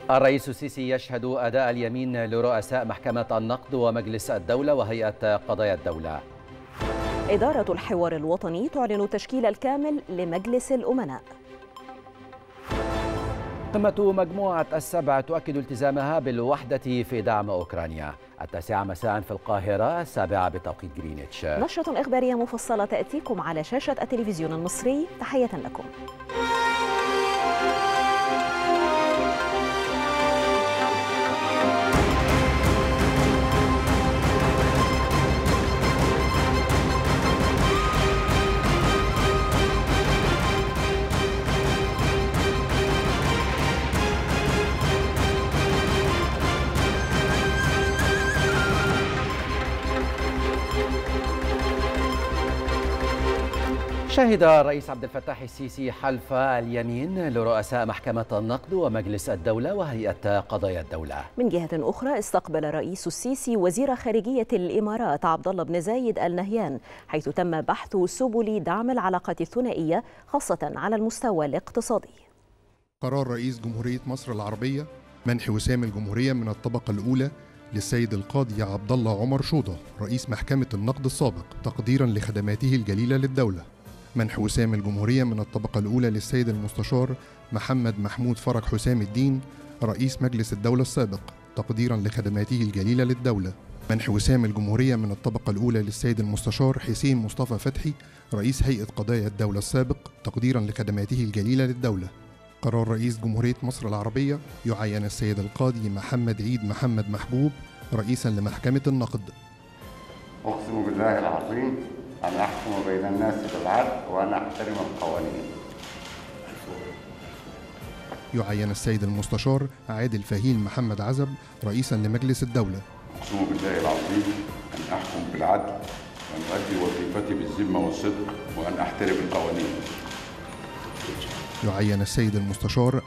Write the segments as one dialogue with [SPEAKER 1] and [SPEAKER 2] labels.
[SPEAKER 1] الرئيس السيسي يشهد أداء اليمين لرؤساء محكمة النقد ومجلس الدولة وهيئة قضايا الدولة.
[SPEAKER 2] إدارة الحوار الوطني تعلن التشكيل الكامل لمجلس الأمناء.
[SPEAKER 1] قمة مجموعة السبع تؤكد التزامها بالوحدة في دعم أوكرانيا. 9 مساء في القاهرة، 7 بتوقيت جرينتش.
[SPEAKER 2] نشرة إخبارية مفصلة تأتيكم على شاشة التلفزيون المصري. تحية لكم.
[SPEAKER 1] شهد الرئيس عبد الفتاح السيسي حلف اليمين لرؤساء محكمة النقد ومجلس الدولة وهيئة قضايا الدولة.
[SPEAKER 2] من جهة أخرى، استقبل الرئيس السيسي وزير خارجية الإمارات عبد الله بن زايد آل نهيان، حيث تم بحث سبل دعم العلاقات الثنائية خاصة على المستوى الاقتصادي.
[SPEAKER 3] قرار رئيس جمهورية مصر العربية منح وسام الجمهورية من الطبقة الأولى للسيد القاضي عبد الله عمر شوضة رئيس محكمة النقد السابق تقديرا لخدماته الجليلة للدولة. منح وسام الجمهورية من الطبقة الأولى للسيد المستشار محمد محمود فرج حسام الدين رئيس مجلس الدولة السابق تقديرا لخدماته الجليلة للدولة. منح وسام الجمهورية من الطبقة الأولى للسيد المستشار حسين مصطفى فتحي رئيس هيئة قضايا الدولة السابق تقديرا لخدماته الجليلة للدولة. قرار رئيس جمهورية مصر العربية يعين السيد القاضي محمد عيد محمد محبوب رئيسا لمحكمة النقد.
[SPEAKER 4] أقسم بالله العظيم أن أحكم بين الناس بالعدل وأن أحترم القوانين.
[SPEAKER 3] يعين السيد المستشار عادل فهيم محمد عزب رئيسا لمجلس الدولة.
[SPEAKER 4] أقسم بالله العظيم أن أحكم بالعدل وأن أؤدي وظيفتي بالذمة والصدق وأن أحترم القوانين.
[SPEAKER 3] يعين السيد المستشار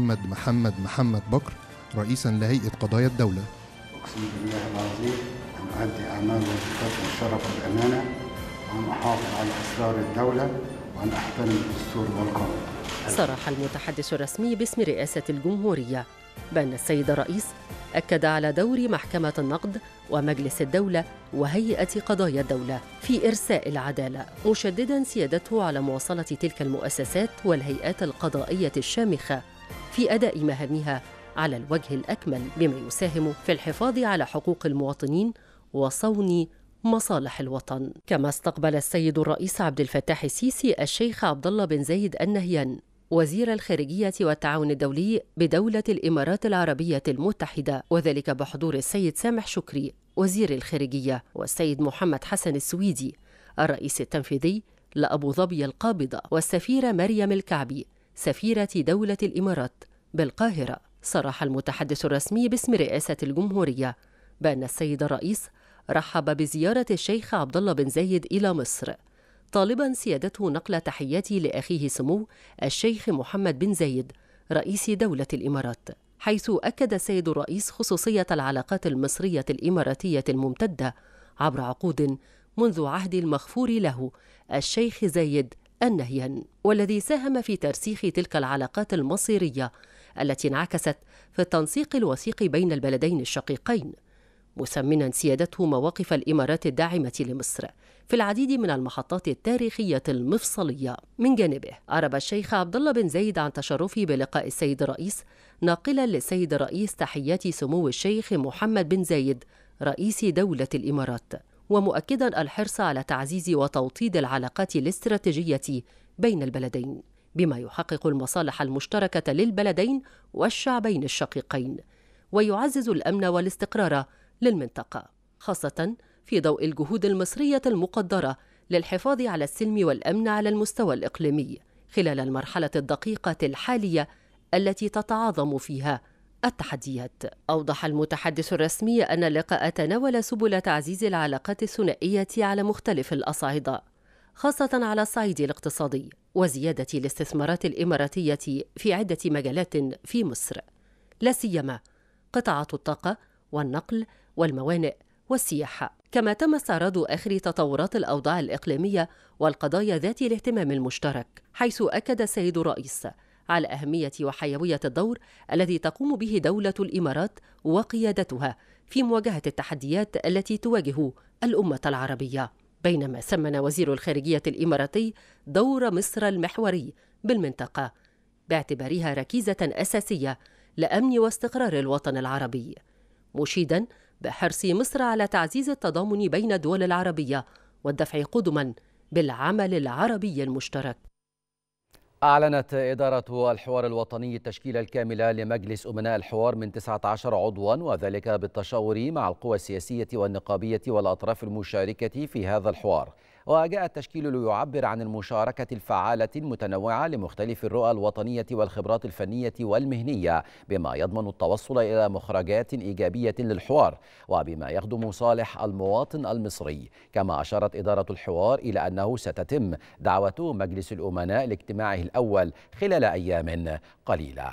[SPEAKER 3] محمد بكر رئيسا لهيئة قضايا الدولة.
[SPEAKER 5] أقسم بالله العظيم أن أؤدي أعمال وظيفتي بالشرف والأمانة وأن أحافظ على أسرار الدولة وأن أحترم الدستور والقانون.
[SPEAKER 6] صرح المتحدث الرسمي باسم رئاسة الجمهورية بأن السيد الرئيس أكد على دور محكمة النقد ومجلس الدولة وهيئة قضايا الدولة في إرساء العدالة، مشدداً سيادته على مواصلة تلك المؤسسات والهيئات القضائية الشامخة في أداء مهامها على الوجه الأكمل بما يساهم في الحفاظ على حقوق المواطنين وصون مصالح الوطن. كما استقبل السيد الرئيس عبد الفتاح السيسي الشيخ عبد الله بن زايد آل نهيان وزير الخارجية والتعاون الدولي بدولة الإمارات العربية المتحدة، وذلك بحضور السيد سامح شكري وزير الخارجية والسيد محمد حسن السويدي الرئيس التنفيذي لأبو ظبي القابضة والسفيرة مريم الكعبي سفيرة دولة الإمارات بالقاهرة. صرح المتحدث الرسمي باسم رئاسة الجمهورية بأن السيد الرئيس رحب بزيارة الشيخ عبد الله بن زايد إلى مصر، طالباً سيادته نقل تحياتي لأخيه سمو الشيخ محمد بن زايد رئيس دولة الإمارات، حيث أكد السيد الرئيس خصوصية العلاقات المصرية الإماراتية الممتدة عبر عقود منذ عهد المغفور له الشيخ زايد آل نهيان، والذي ساهم في ترسيخ تلك العلاقات المصيرية التي انعكست في التنسيق الوثيق بين البلدين الشقيقين، مسمنا سيادته مواقف الإمارات الداعمة لمصر في العديد من المحطات التاريخية المفصلية. من جانبه أعرب الشيخ عبد الله بن زايد عن تشرفه بلقاء السيد الرئيس، ناقلا للسيد الرئيس تحيات سمو الشيخ محمد بن زايد رئيس دولة الإمارات، ومؤكدا الحرص على تعزيز وتوطيد العلاقات الاستراتيجية بين البلدين بما يحقق المصالح المشتركة للبلدين والشعبين الشقيقين ويعزز الأمن والاستقرار للمنطقة، خاصة في ضوء الجهود المصرية المقدرة للحفاظ على السلم والأمن على المستوى الإقليمي خلال المرحلة الدقيقة الحالية التي تتعاظم فيها التحديات. أوضح المتحدث الرسمي أن اللقاء تناول سبل تعزيز العلاقات الثنائية على مختلف الأصعدة، خاصة على الصعيد الاقتصادي وزيادة الاستثمارات الإماراتية في عدة مجالات في مصر، لا سيما قطاعات الطاقة والنقل والموانئ والسياحة. كما تم استعراض آخر تطورات الأوضاع الإقليمية والقضايا ذات الاهتمام المشترك، حيث أكد السيد الرئيس على أهمية وحيوية الدور الذي تقوم به دولة الإمارات وقيادتها في مواجهة التحديات التي تواجه الأمة العربية. بينما سمن وزير الخارجية الإماراتي دور مصر المحوري بالمنطقة باعتبارها ركيزة أساسية لأمن واستقرار الوطن العربي، مشيداً بحرص مصر على تعزيز التضامن بين الدول العربية والدفع قدماً بالعمل العربي المشترك.
[SPEAKER 1] أعلنت إدارة الحوار الوطني التشكيل الكامل لمجلس أمناء الحوار من 19 عضواً، وذلك بالتشاور مع القوى السياسية والنقابية والأطراف المشاركة في هذا الحوار. وجاء التشكيل ليعبر عن المشاركة الفعالة المتنوعة لمختلف الرؤى الوطنية والخبرات الفنية والمهنية، بما يضمن التوصل إلى مخرجات إيجابية للحوار وبما يخدم صالح المواطن المصري. كما أشارت إدارة الحوار إلى أنه ستتم دعوة مجلس الأمناء لاجتماعه الأول خلال أيام قليلة.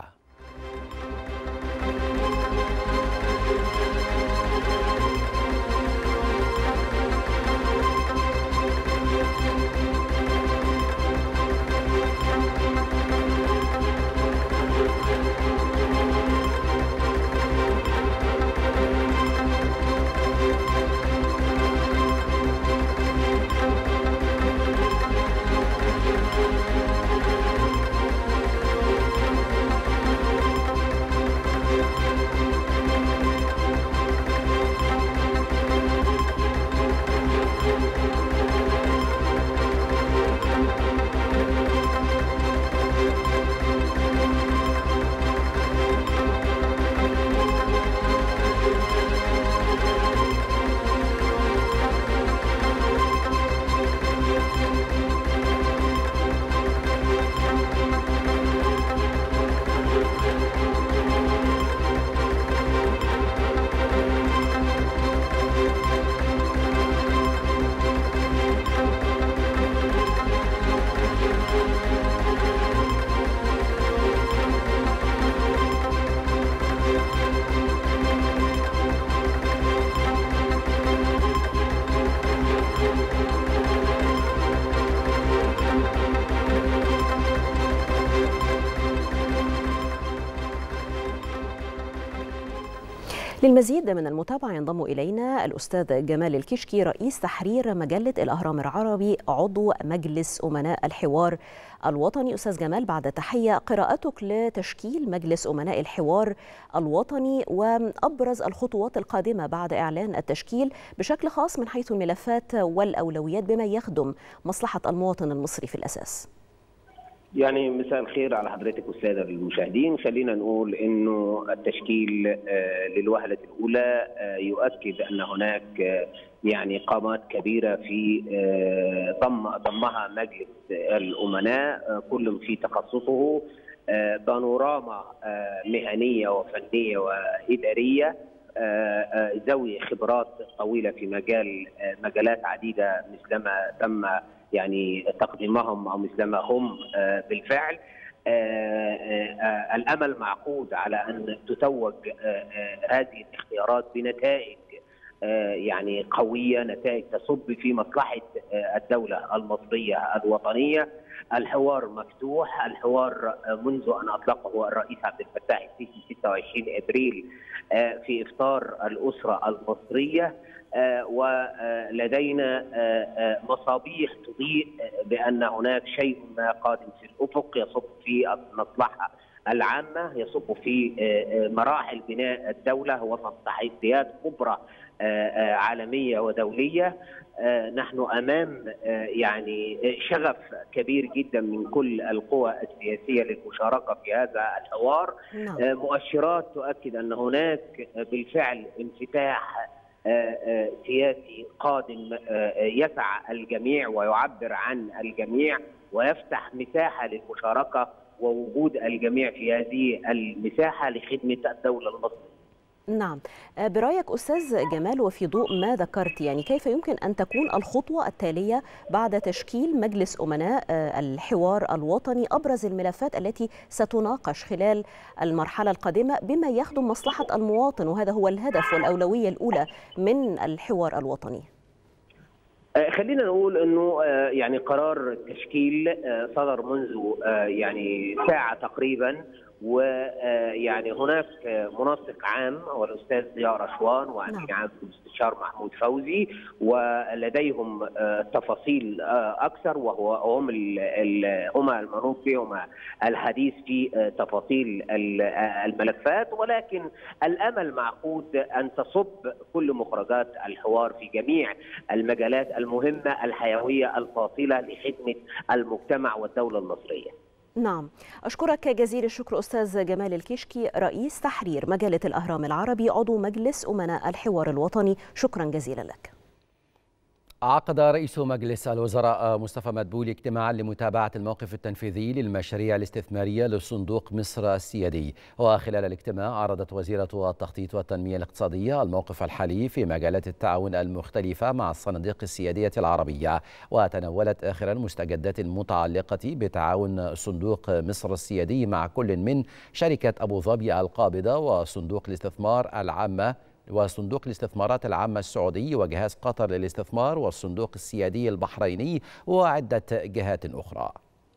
[SPEAKER 2] للمزيد من المتابعة ينضم إلينا الأستاذ جمال الكشكي رئيس تحرير مجلة الأهرام العربي عضو مجلس أمناء الحوار الوطني. أستاذ جمال، بعد تحية، قراءتك لتشكيل مجلس أمناء الحوار الوطني وأبرز الخطوات القادمة بعد إعلان التشكيل بشكل خاص من حيث الملفات والأولويات بما يخدم مصلحة المواطن المصري في الأساس.
[SPEAKER 7] يعني مساء الخير على حضرتك والساده المشاهدين. خلينا نقول انه التشكيل للوهله الاولى يؤكد ان هناك يعني قامات كبيره في ضمها مجلس الامناء كل في تخصصه، بانوراما مهنيه وفنيه واداريه ذوي خبرات طويله في مجالات عديده مثلما تم يعني تقديمهم او مثلما هم بالفعل. الامل معقود على ان تتوج هذه الاختيارات بنتائج يعني قويه، نتائج تصب في مصلحه الدوله المصريه الوطنيه. الحوار مفتوح، الحوار منذ ان اطلقه الرئيس عبد الفتاح السيسي 26 ابريل في افطار الاسره المصريه، ولدينا مصابيح تضيء بأن هناك شيء ما قادم في الأفق يصب في المصلحة العامة، يصب في مراحل بناء الدولة وسط تحديات كبرى عالمية ودولية. نحن أمام يعني شغف كبير جدا من كل القوى السياسية للمشاركة في هذا الحوار. مؤشرات تؤكد أن هناك بالفعل انفتاح سياسي قادم يسع الجميع ويعبر عن الجميع ويفتح مساحة للمشاركة ووجود الجميع في هذه المساحة لخدمة الدولة المصرية.
[SPEAKER 2] نعم، برأيك أستاذ جمال وفي ضوء ما ذكرت، يعني كيف يمكن أن تكون الخطوة التالية بعد تشكيل مجلس أمناء الحوار الوطني؟ أبرز الملفات التي ستناقش خلال المرحلة القادمة بما يخدم مصلحة المواطن، وهذا هو الهدف والأولوية الأولى من الحوار الوطني.
[SPEAKER 7] خلينا نقول انه يعني قرار التشكيل صدر منذ يعني ساعه تقريبا، ويعني هناك منسق عام هو الاستاذ ضياء رشوان وامين عام المستشار محمود فوزي، ولديهم تفاصيل اكثر، وهم المنوط بهم الحديث في تفاصيل الملفات، ولكن الامل معقود ان تصب كل مخرجات الحوار في جميع المجالات المهمه الحيويه الفاصله لخدمه المجتمع والدوله المصريه.
[SPEAKER 2] نعم، أشكرك جزيل الشكر أستاذ جمال الكشكي، رئيس تحرير مجلة الأهرام العربي، عضو مجلس أمناء الحوار الوطني. شكرا جزيلا لك.
[SPEAKER 1] عقد رئيس مجلس الوزراء مصطفى مدبولي اجتماعا لمتابعة الموقف التنفيذي للمشاريع الاستثمارية لصندوق مصر السيادي. وخلال الاجتماع عرضت وزيرة التخطيط والتنمية الاقتصادية الموقف الحالي في مجالات التعاون المختلفة مع الصناديق السيادية العربية، وتناولت آخر المستجدات المتعلقة بتعاون صندوق مصر السيادي مع كل من شركة أبو ظبي القابضة وصندوق الاستثمارات العامة السعودي وجهاز قطر للاستثمار والصندوق السيادي البحريني وعدة جهات أخرى.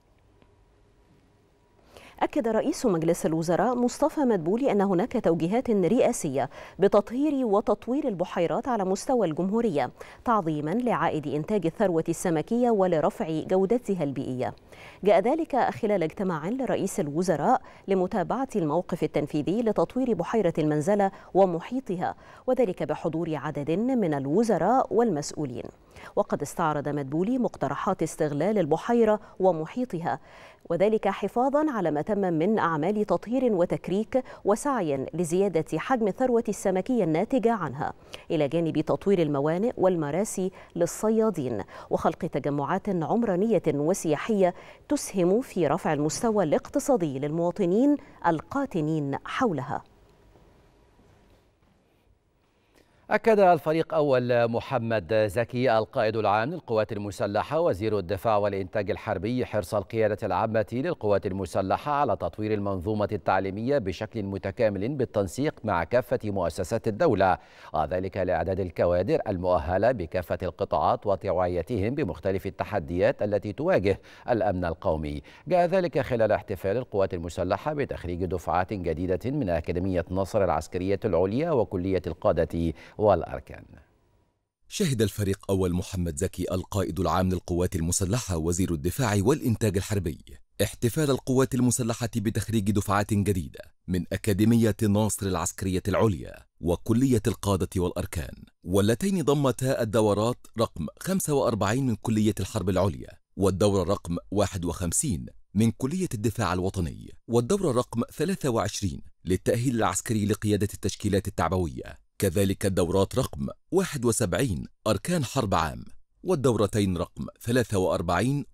[SPEAKER 2] أكد رئيس مجلس الوزراء مصطفى مدبولي أن هناك توجيهات رئاسية بتطهير وتطوير البحيرات على مستوى الجمهورية تعظيما لعائد إنتاج الثروة السمكية ولرفع جودتها البيئية. جاء ذلك خلال اجتماع لرئيس الوزراء لمتابعة الموقف التنفيذي لتطوير بحيرة المنزلة ومحيطها، وذلك بحضور عدد من الوزراء والمسؤولين. وقد استعرض مدبولي مقترحات استغلال البحيرة ومحيطها، وذلك حفاظا على ما تم من أعمال تطهير وتكريك وسعي لزيادة حجم الثروة السمكية الناتجة عنها، إلى جانب تطوير الموانئ والمراسي للصيادين وخلق تجمعات عمرانية وسياحية تسهم في رفع المستوى الاقتصادي للمواطنين القاطنين حولها.
[SPEAKER 1] أكد الفريق أول محمد زكي القائد العام للقوات المسلحة وزير الدفاع والإنتاج الحربي حرص القيادة العامة للقوات المسلحة على تطوير المنظومة التعليمية بشكل متكامل بالتنسيق مع كافة مؤسسات الدولة، وذلك لإعداد الكوادر المؤهلة بكافة القطاعات وتوعيتهم بمختلف التحديات التي تواجه الأمن القومي. جاء ذلك خلال احتفال القوات المسلحة بتخريج دفعات جديدة من أكاديمية ناصر العسكرية العليا وكلية القادة والأركان.
[SPEAKER 8] شهد الفريق أول محمد زكي القائد العام للقوات المسلحة وزير الدفاع والإنتاج الحربي احتفال القوات المسلحة بتخريج دفعات جديدة من أكاديمية ناصر العسكرية العليا وكلية القادة والأركان، واللتين ضمتا الدورات رقم 45 من كلية الحرب العليا، والدورة رقم 51 من كلية الدفاع الوطني، والدورة رقم 23 للتأهيل العسكري لقيادة التشكيلات التعبوية، كذلك الدورات رقم 71 أركان حرب عام، والدورتين رقم 43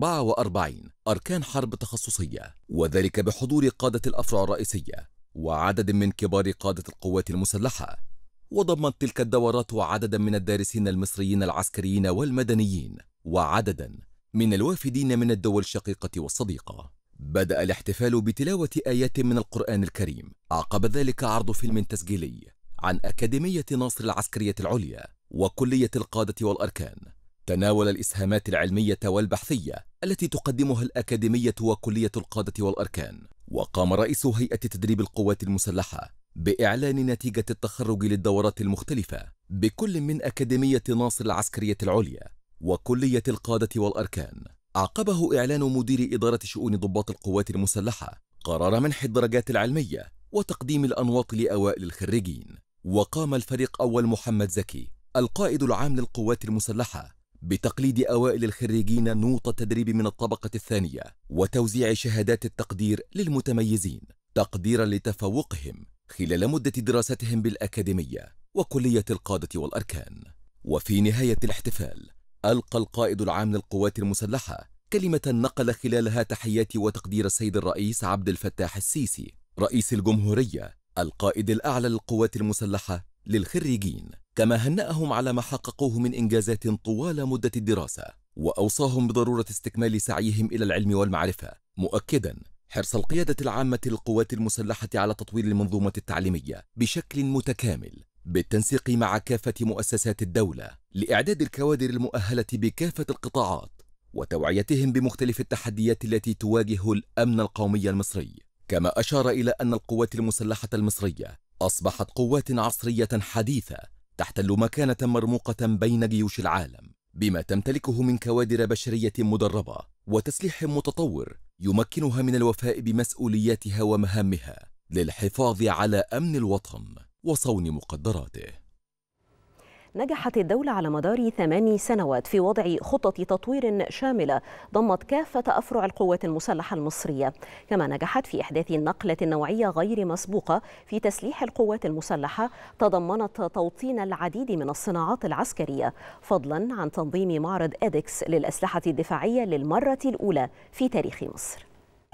[SPEAKER 8] و44 أركان حرب تخصصية، وذلك بحضور قادة الأفرع الرئيسية وعدد من كبار قادة القوات المسلحة. وضمت تلك الدورات عددا من الدارسين المصريين العسكريين والمدنيين وعددا من الوافدين من الدول الشقيقة والصديقة. بدأ الاحتفال بتلاوة آيات من القرآن الكريم، عقب ذلك عرض فيلم تسجيلي عن أكاديمية ناصر العسكرية العليا وكلية القادة والأركان، تناول الإسهامات العلمية والبحثية التي تقدمها الأكاديمية وكلية القادة والأركان. وقام رئيس هيئة تدريب القوات المسلحة بإعلان نتيجة التخرج للدورات المختلفة بكل من أكاديمية ناصر العسكرية العليا وكلية القادة والأركان. عقبه إعلان مدير إدارة شؤون ضباط القوات المسلحة قرار منح الدرجات العلمية وتقديم الأنواط لأوائل الخريجين. وقام الفريق أول محمد زكي القائد العام للقوات المسلحة بتقليد أوائل الخريجين نوط التدريب من الطبقة الثانية وتوزيع شهادات التقدير للمتميزين تقديرا لتفوقهم خلال مدة دراستهم بالأكاديمية وكلية القادة والأركان. وفي نهاية الاحتفال ألقى القائد العام للقوات المسلحة كلمة نقل خلالها تحيات وتقدير السيد الرئيس عبد الفتاح السيسي رئيس الجمهورية القائد الأعلى للقوات المسلحة للخريجين، كما هنأهم على ما حققوه من إنجازات طوال مدة الدراسة، وأوصاهم بضرورة استكمال سعيهم إلى العلم والمعرفة، مؤكدا حرص القيادة العامة للقوات المسلحة على تطوير المنظومة التعليمية بشكل متكامل بالتنسيق مع كافة مؤسسات الدولة لإعداد الكوادر المؤهلة بكافة القطاعات وتوعيتهم بمختلف التحديات التي تواجه الأمن القومي المصري. كما أشار إلى أن القوات المسلحة المصرية أصبحت قوات عصرية حديثة تحتل مكانة مرموقة بين جيوش العالم، بما تمتلكه من كوادر بشرية مدربة وتسليح متطور يمكنها من الوفاء بمسؤولياتها ومهامها للحفاظ على أمن الوطن وصون مقدراته.
[SPEAKER 2] نجحت الدولة على مدار 8 سنوات في وضع خطة تطوير شاملة ضمت كافة أفرع القوات المسلحة المصرية، كما نجحت في إحداث نقلة نوعية غير مسبوقة في تسليح القوات المسلحة تضمنت توطين العديد من الصناعات العسكرية، فضلا عن تنظيم معرض إيدكس للأسلحة الدفاعية للمرة الأولى في تاريخ مصر.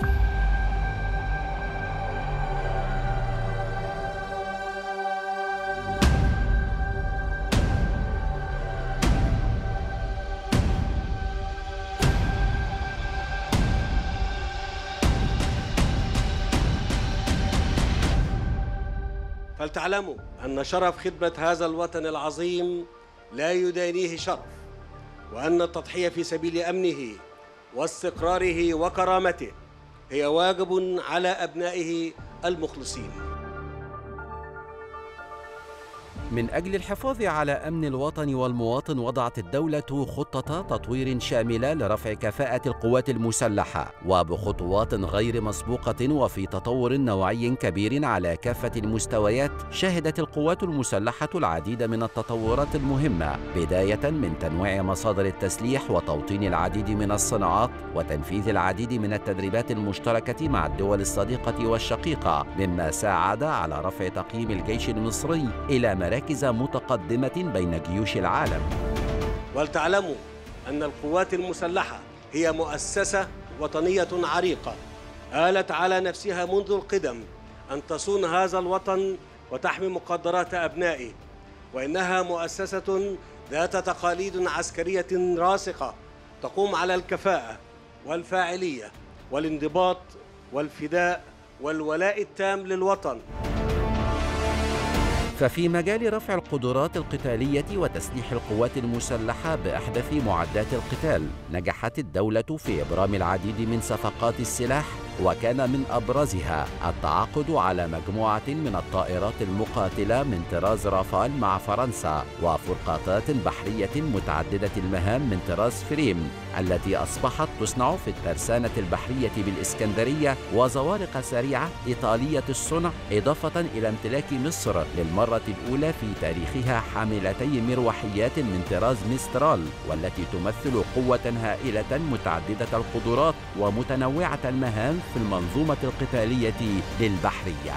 [SPEAKER 9] فلتعلموا أن شرف خدمة هذا الوطن العظيم لا يدانيه شرف، وأن التضحية في سبيل أمنه واستقراره وكرامته هي واجب على أبنائه المخلصين.
[SPEAKER 1] من أجل الحفاظ على أمن الوطن والمواطن وضعت الدولة خطة تطوير شاملة لرفع كفاءة القوات المسلحة وبخطوات غير مسبوقة وفي تطور نوعي كبير على كافة المستويات. شهدت القوات المسلحة العديد من التطورات المهمة، بداية من تنويع مصادر التسليح وتوطين العديد من الصناعات وتنفيذ العديد من التدريبات المشتركة مع الدول الصديقة والشقيقة، مما ساعد على رفع تقييم الجيش المصري إلى مراكز متقدمة بين جيوش العالم.
[SPEAKER 9] ولتعلموا أن القوات المسلحة هي مؤسسة وطنية عريقة آلت على نفسها منذ القدم أن تصون هذا الوطن وتحمي مقدرات أبنائه، وإنها مؤسسة ذات تقاليد عسكرية راسخة تقوم على الكفاءة والفاعلية والانضباط والفداء والولاء التام للوطن.
[SPEAKER 1] ففي مجال رفع القدرات القتالية وتسليح القوات المسلحة بأحدث معدات القتال، نجحت الدولة في إبرام العديد من صفقات السلاح، وكان من أبرزها التعاقد على مجموعة من الطائرات المقاتلة من طراز رافال مع فرنسا، وفرقاطات بحرية متعددة المهام من طراز فريم التي أصبحت تصنع في الترسانة البحرية بالإسكندرية، وزوارق سريعة إيطالية الصنع، إضافة إلى امتلاك مصر للمرة الأولى في تاريخها حاملتي مروحيات من طراز ميسترال، والتي تمثل قوة هائلة متعددة القدرات ومتنوعة المهام في المنظومة القتالية للبحرية.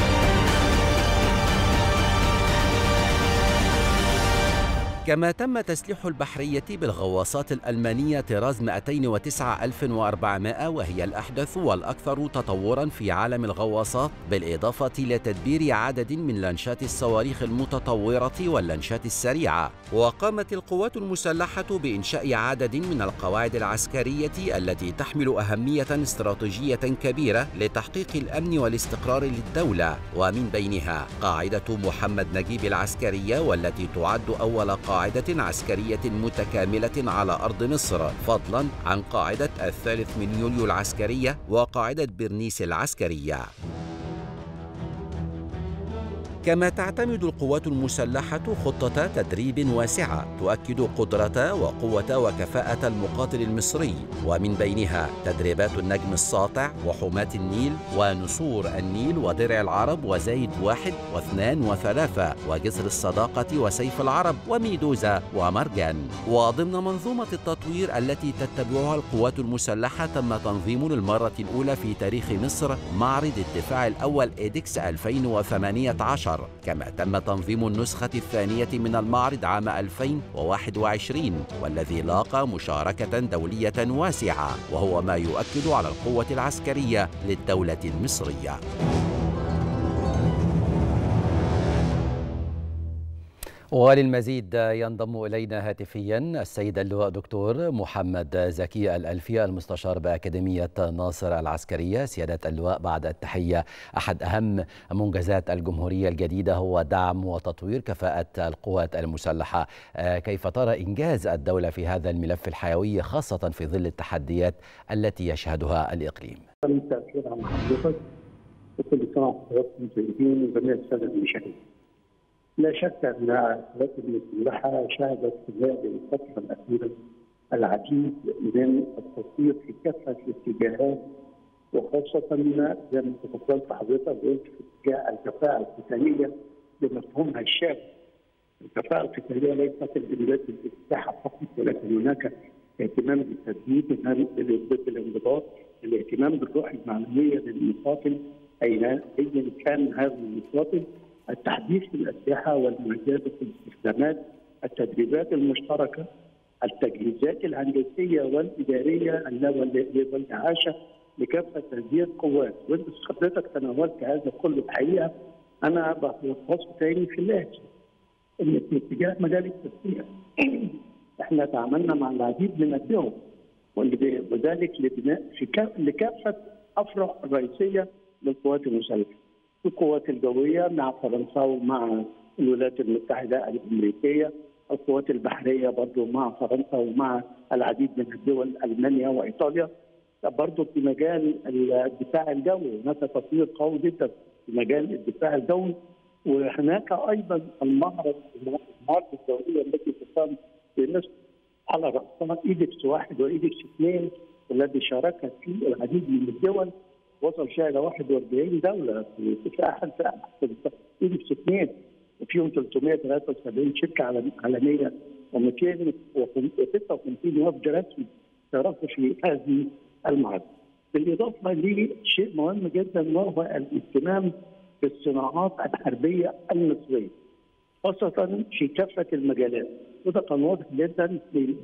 [SPEAKER 1] كما تم تسليح البحرية بالغواصات الألمانية طراز 209,400، وهي الأحدث والأكثر تطوراً في عالم الغواصات، بالإضافة لتدبير عدد من لانشات الصواريخ المتطورة واللانشات السريعة. وقامت القوات المسلحة بإنشاء عدد من القواعد العسكرية التي تحمل أهمية استراتيجية كبيرة لتحقيق الأمن والاستقرار للدولة، ومن بينها قاعدة محمد نجيب العسكرية، والتي تعد أول قاعدة عسكرية متكاملة على أرض مصر، فضلاً عن قاعدة 3 يوليو العسكرية وقاعدة برنيس العسكرية. كما تعتمد القوات المسلحة خطة تدريب واسعة تؤكد قدرة وقوة وكفاءة المقاتل المصري، ومن بينها تدريبات النجم الساطع وحماة النيل ونسور النيل ودرع العرب وزايد 1 و2 و3 وجسر الصداقة وسيف العرب وميدوزا ومرجان. وضمن منظومة التطوير التي تتبعها القوات المسلحة تم تنظيم للمرة الأولى في تاريخ مصر معرض الدفاع الأول إيدكس 2018، كما تم تنظيم النسخة الثانية من المعرض عام 2021، والذي لاقى مشاركة دولية واسعة، وهو ما يؤكد على القوة العسكرية للدولة المصرية. وللمزيد ينضم إلينا هاتفيا السيد اللواء دكتور محمد زكي الألفي المستشار بأكاديمية ناصر العسكرية. سيادة اللواء، بعد التحية، أحد أهم منجزات الجمهورية الجديدة هو دعم وتطوير كفاءة القوات المسلحة. كيف ترى إنجاز الدولة في هذا الملف الحيوي خاصة في ظل التحديات التي يشهدها الإقليم؟
[SPEAKER 10] التأثير على حضرتك وكل سنة وحضراتكم طيبين وجميع السادة المشاهدين. لا شك أن القوات المسلحة شهدت خلال الفترة الأخيرة العديد من التطوير في كافة الاتجاهات، وخاصة زي ما تفضلت حضرتك قلت في اتجاه الكفاءة القتالية بمفهومها الشامل. الكفاءة القتالية ليست الإمداد بالأسلحة فقط، ولكن هناك اهتمام بالتدريب، بالانضباط، الاهتمام بالروح المعنوية للمقاتل أيا كان هذا المقاتل، التحديث في الأسلحة والمعدات في الاستخدامات، التدريبات المشتركة، التجهيزات الهندسية والإدارية والإعاشة لكافة هذه القوات. وأنت حضرتك تناولت هذا كله. الحقيقة أنا بخصص تاني في الآتي، إن في اتجاه مجال التسليح إحنا تعاملنا مع العديد من الدول، وذلك لبناء لكافة أفرع رئيسية للقوات المسلحة. القوات الجوية مع فرنسا ومع الولايات المتحدة الأمريكية، القوات البحرية برضو مع فرنسا ومع العديد من الدول، ألمانيا وإيطاليا. برضو في مجال الدفاع الجوي هناك تطوير قوي جدا في مجال الدفاع الجوي، وهناك أيضا المعرض الدولية التي تقام في مصر على رأسها إيدكس 1 وإيدكس 2 الذي شاركت فيه العديد من الدول، وصل فيها إلى 41 دولة في أحد إيدكس 2، وفيهم 373 شركة عالمية و256 وفد رسمي شاركوا في هذه المعرض. بالإضافة لشيء مهم جدا وهو الاهتمام بالصناعات الحربية المصرية خاصة في كافة المجالات، وده كان واضح جدا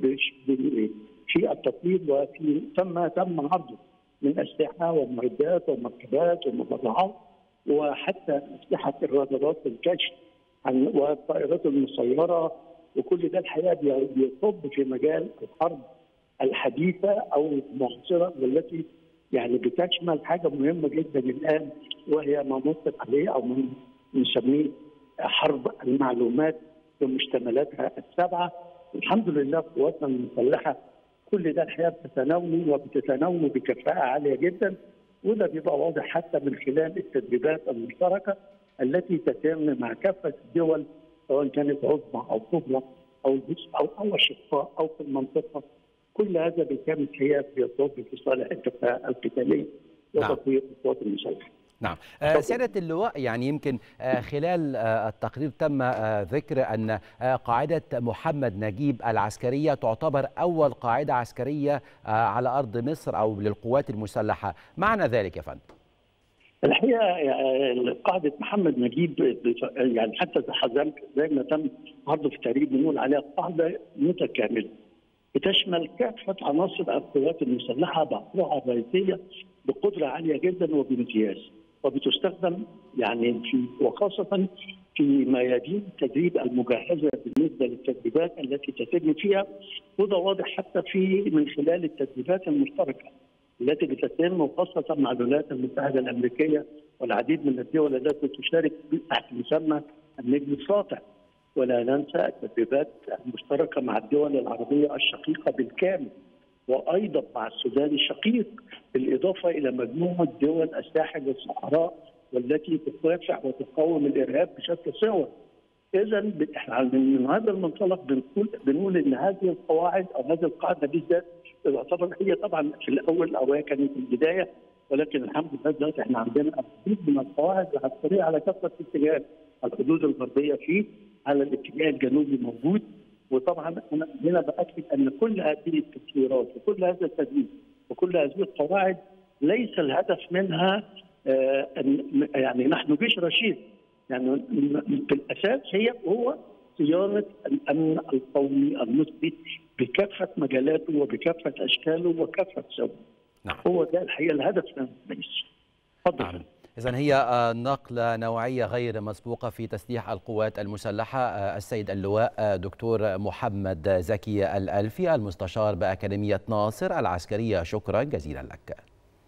[SPEAKER 10] في التطوير، وفي تم عرضه من أسلحة ومعدات ومركبات ومدرعات، وحتى أسلحة الرادارات الكشف والطائرات المسيرة، وكل ده الحقيقة بيصب في مجال الحرب الحديثة أو المعاصرة، والتي يعني بتشمل حاجة مهمة جدا الآن، وهي ما نطلق عليه أو ما نسميه حرب المعلومات بمشتملاتها السبعة. الحمد لله قواتنا المسلحة كل ده الحقيقة بتتناوله بكفاءة عالية جدا، وده بيبقى واضح حتى من خلال التدريبات المشتركة التي تتم مع كافة الدول، سواء كانت عظمى أو كبرى أو أشقاء أو في المنطقة. كل هذا بالكامل هي بيصب في صالح الكفاءة القتالية وتطوير القوات المسلحة.
[SPEAKER 1] نعم. سيادة اللواء، يعني يمكن خلال التقرير تم ذكر أن قاعدة محمد نجيب العسكرية تعتبر أول قاعدة عسكرية على أرض مصر أو للقوات المسلحة، معنى ذلك يا فندم؟
[SPEAKER 10] الحقيقة قاعدة محمد نجيب يعني حتى زي ما تم عرضه في التقرير بنقول عليها قاعدة متكاملة بتشمل كافة عناصر القوات المسلحة بأفرعها الرئيسية بقدرة عالية جدا وبامتياز، وبتستخدم يعني وخاصة في ميادين التدريب المجهزة بالنسبة للتدريبات التي تتم فيها، وده واضح حتى من خلال التدريبات المشتركة التي بتتم وخاصة مع الولايات المتحدة الأمريكية والعديد من الدول التي تشارك تحت مسمى النجم الساطع. ولا ننسى التدريبات المشتركة مع الدول العربية الشقيقة بالكامل، وأيضا مع السودان الشقيق، بالإضافة إلى مجموعة دول الساحل والصحراء والتي تكافح وتقاوم الإرهاب بشكل سوا. إذا من هذا المنطلق بنقول إن هذه القواعد أو هذه القاعدة بالذات تعتبر هي طبعا في الأول أو هي كانت في البداية، ولكن الحمد لله دلوقتي احنا عندنا العديد من القواعد العسكرية على كافة الاتجاهات، الحدود الغربية فيه، على الاتجاه الجنوبي موجود. وطبعا انا هنا باكد ان كل هذه التطويرات وكل هذا التدريب وكل هذه القواعد ليس الهدف منها يعني نحن جيش رشيد، يعني في الاساس هو صيانه الامن القومي المصري بكافه مجالاته وبكافه اشكاله وكافه سببه.
[SPEAKER 1] نعم.
[SPEAKER 10] هو ده الحقيقه الهدف من الرئيس.
[SPEAKER 1] نعم. إذن هي نقلة نوعية غير مسبوقة في تسليح القوات المسلحة. السيد اللواء دكتور محمد زكي الألفي المستشار بأكاديمية ناصر العسكرية، شكرا جزيلا لك.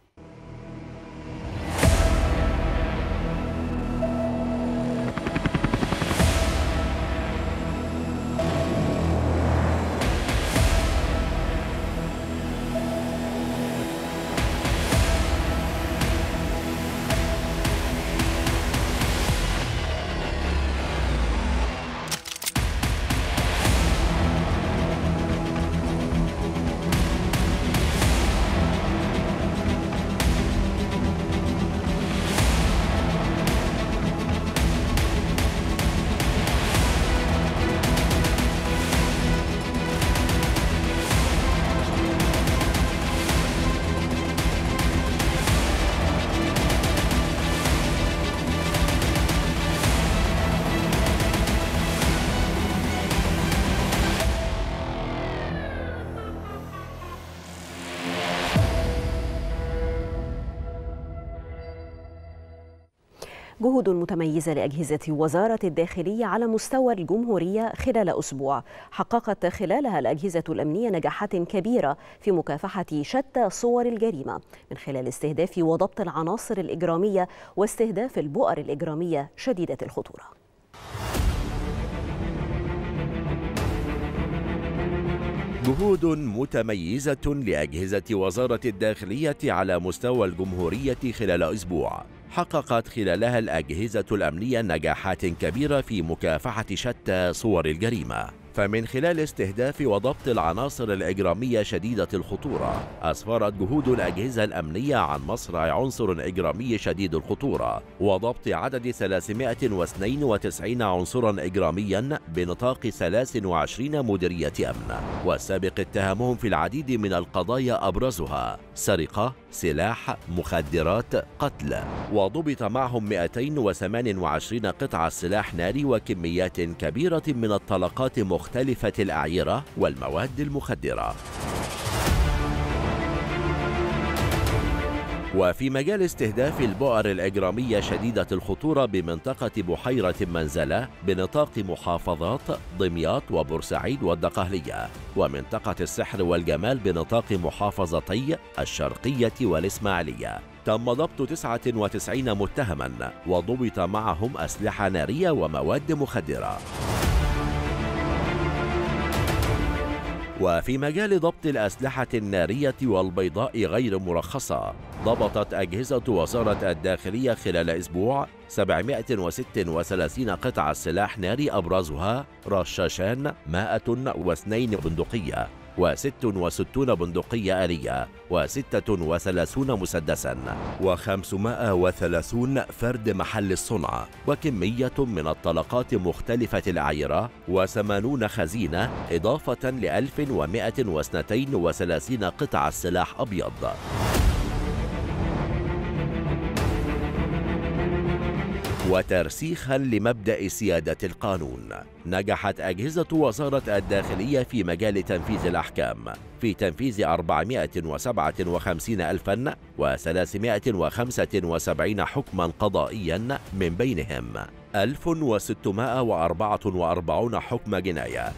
[SPEAKER 2] جهود متميزة لأجهزة وزارة الداخلية على مستوى الجمهورية خلال أسبوع حققت خلالها الأجهزة الأمنية نجاحات كبيرة في مكافحة شتى صور الجريمة من خلال استهداف وضبط العناصر الإجرامية واستهداف البؤر الإجرامية شديدة الخطورة.
[SPEAKER 11] جهود متميزة لأجهزة وزارة الداخلية على مستوى الجمهورية خلال أسبوع حققت خلالها الأجهزة الأمنية نجاحات كبيرة في مكافحة شتى صور الجريمة. فمن خلال استهداف وضبط العناصر الإجرامية شديدة الخطورة أسفرت جهود الأجهزة الأمنية عن مصرع عنصر إجرامي شديد الخطورة وضبط عدد 392 عنصرا إجراميا بنطاق 23 مديرية أمن والسابق اتهامهم في العديد من القضايا أبرزها سرقة، سلاح، مخدرات، قتل، وضبط معهم 228 قطعة سلاح ناري وكميات كبيرة من الطلقات مختلفة الأعيرة والمواد المخدرة. وفي مجال استهداف البؤر الإجرامية شديدة الخطورة بمنطقة بحيرة منزلة بنطاق محافظات دمياط وبورسعيد والدقهلية ومنطقة السحر والجمال بنطاق محافظتي الشرقية والإسماعيلية تم ضبط 99 متهما وضبط معهم أسلحة نارية ومواد مخدرة. وفي مجال ضبط الأسلحة النارية والبيضاء غير مرخصة ضبطت أجهزة وزارة الداخلية خلال أسبوع 736 قطعة سلاح ناري أبرزها رشاشان 102 بندقية و66 بندقية آلية و36 مسدسا و530 فرد محل الصنع وكمية من الطلقات مختلفة الأعيرة و80 خزينة إضافة ل 1132 قطعة سلاح أبيض. وترسيخا لمبدأ سيادة القانون نجحت أجهزة وزارة الداخلية في مجال تنفيذ الأحكام في تنفيذ 457,375 حكما قضائيا من بينهم 1644 حكم جناية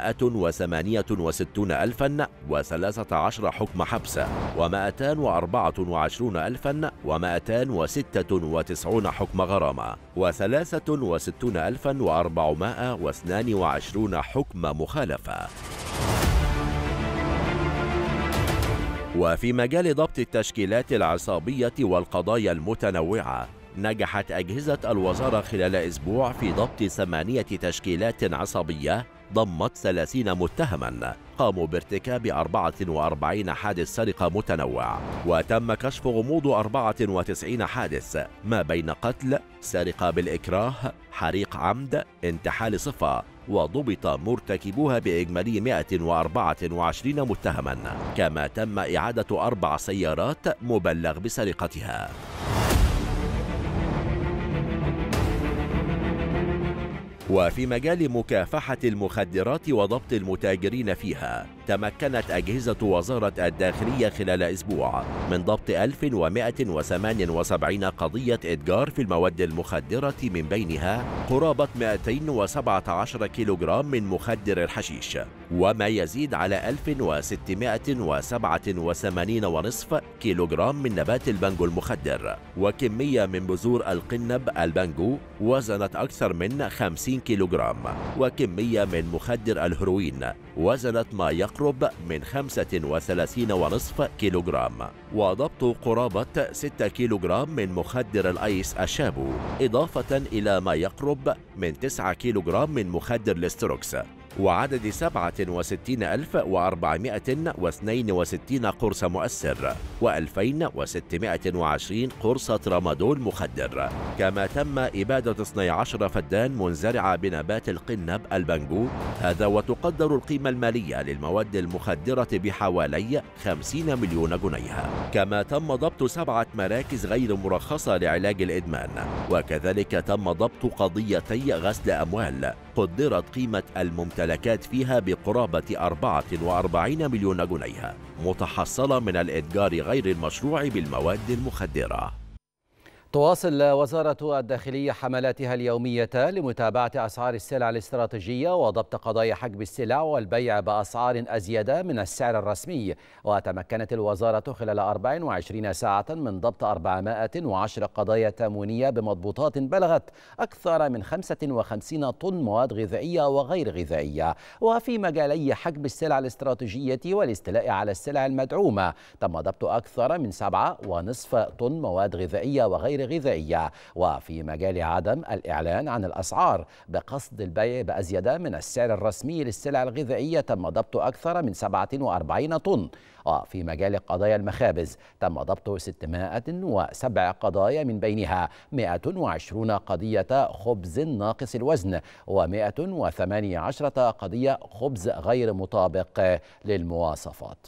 [SPEAKER 11] 168,013 حكم حبس و224,296 حكم غرامة و63,422 حكم مخالفة. وفي مجال ضبط التشكيلات العصابية والقضايا المتنوعة نجحت أجهزة الوزارة خلال أسبوع في ضبط 8 تشكيلات عصابية ضمت 30 متهما قاموا بارتكاب 44 حادث سرقة متنوع وتم كشف غموض 94 حادث ما بين قتل، سرقة بالإكراه، حريق عمد، انتحال صفة وضبط مرتكبوها بإجمالي 124 متهما كما تم إعادة 4 سيارات مبلغ بسرقتها. وفي مجال مكافحة المخدرات وضبط المتاجرين فيها تمكنت أجهزة وزارة الداخلية خلال أسبوع من ضبط 1178 قضية إتجار في المواد المخدرة، من بينها قرابة 217 كيلوغرام من مخدر الحشيش، وما يزيد على 1687.5 كيلوغرام من نبات البانجو المخدر، وكمية من بذور القنب البانجو وزنت أكثر من 50 كيلوغرام، وكمية من مخدر الهيروين وزنت ما يقرب من 35.5 كيلوغرام، وضبط قرابة 6 كيلوغرام من مخدر الأيس الشابو، إضافة إلى ما يقرب من 9 كيلوغرام من مخدر الاستروكس، وعدد 67,462 قرص مؤثر و2620 قرص ترامادول مخدر. كما تم إبادة 12 فدان منزرعة بنبات القنب البانجو، هذا وتقدر القيمة المالية للمواد المخدرة بحوالي 50 مليون جنيه. كما تم ضبط 7 مراكز غير مرخصة لعلاج الإدمان، وكذلك تم ضبط قضيتي غسل أموال قدرت قيمة الممتلكات فيها بقرابة 44 مليون جنيه، متحصلة من الإتجار غير المشروع بالمواد المخدرة.
[SPEAKER 1] تواصل وزارة الداخلية حملاتها اليومية لمتابعة أسعار السلع الاستراتيجية وضبط قضايا حجب السلع والبيع بأسعار أزيد من السعر الرسمي. وتمكنت الوزارة خلال 24 ساعة من ضبط 410 قضايا تموينية بمضبوطات بلغت أكثر من 55 طن مواد غذائية وغير غذائية. وفي مجالي حجب السلع الاستراتيجية والاستيلاء على السلع المدعومة تم ضبط أكثر من 7.5 طن مواد غذائية وغير غذائية. وفي مجال عدم الإعلان عن الأسعار بقصد البيع بأزيد من السعر الرسمي للسلع الغذائية تم ضبط أكثر من 47 طن. وفي مجال قضايا المخابز تم ضبط 607 قضايا، من بينها 120 قضية خبز ناقص الوزن و118 قضية خبز غير مطابق للمواصفات.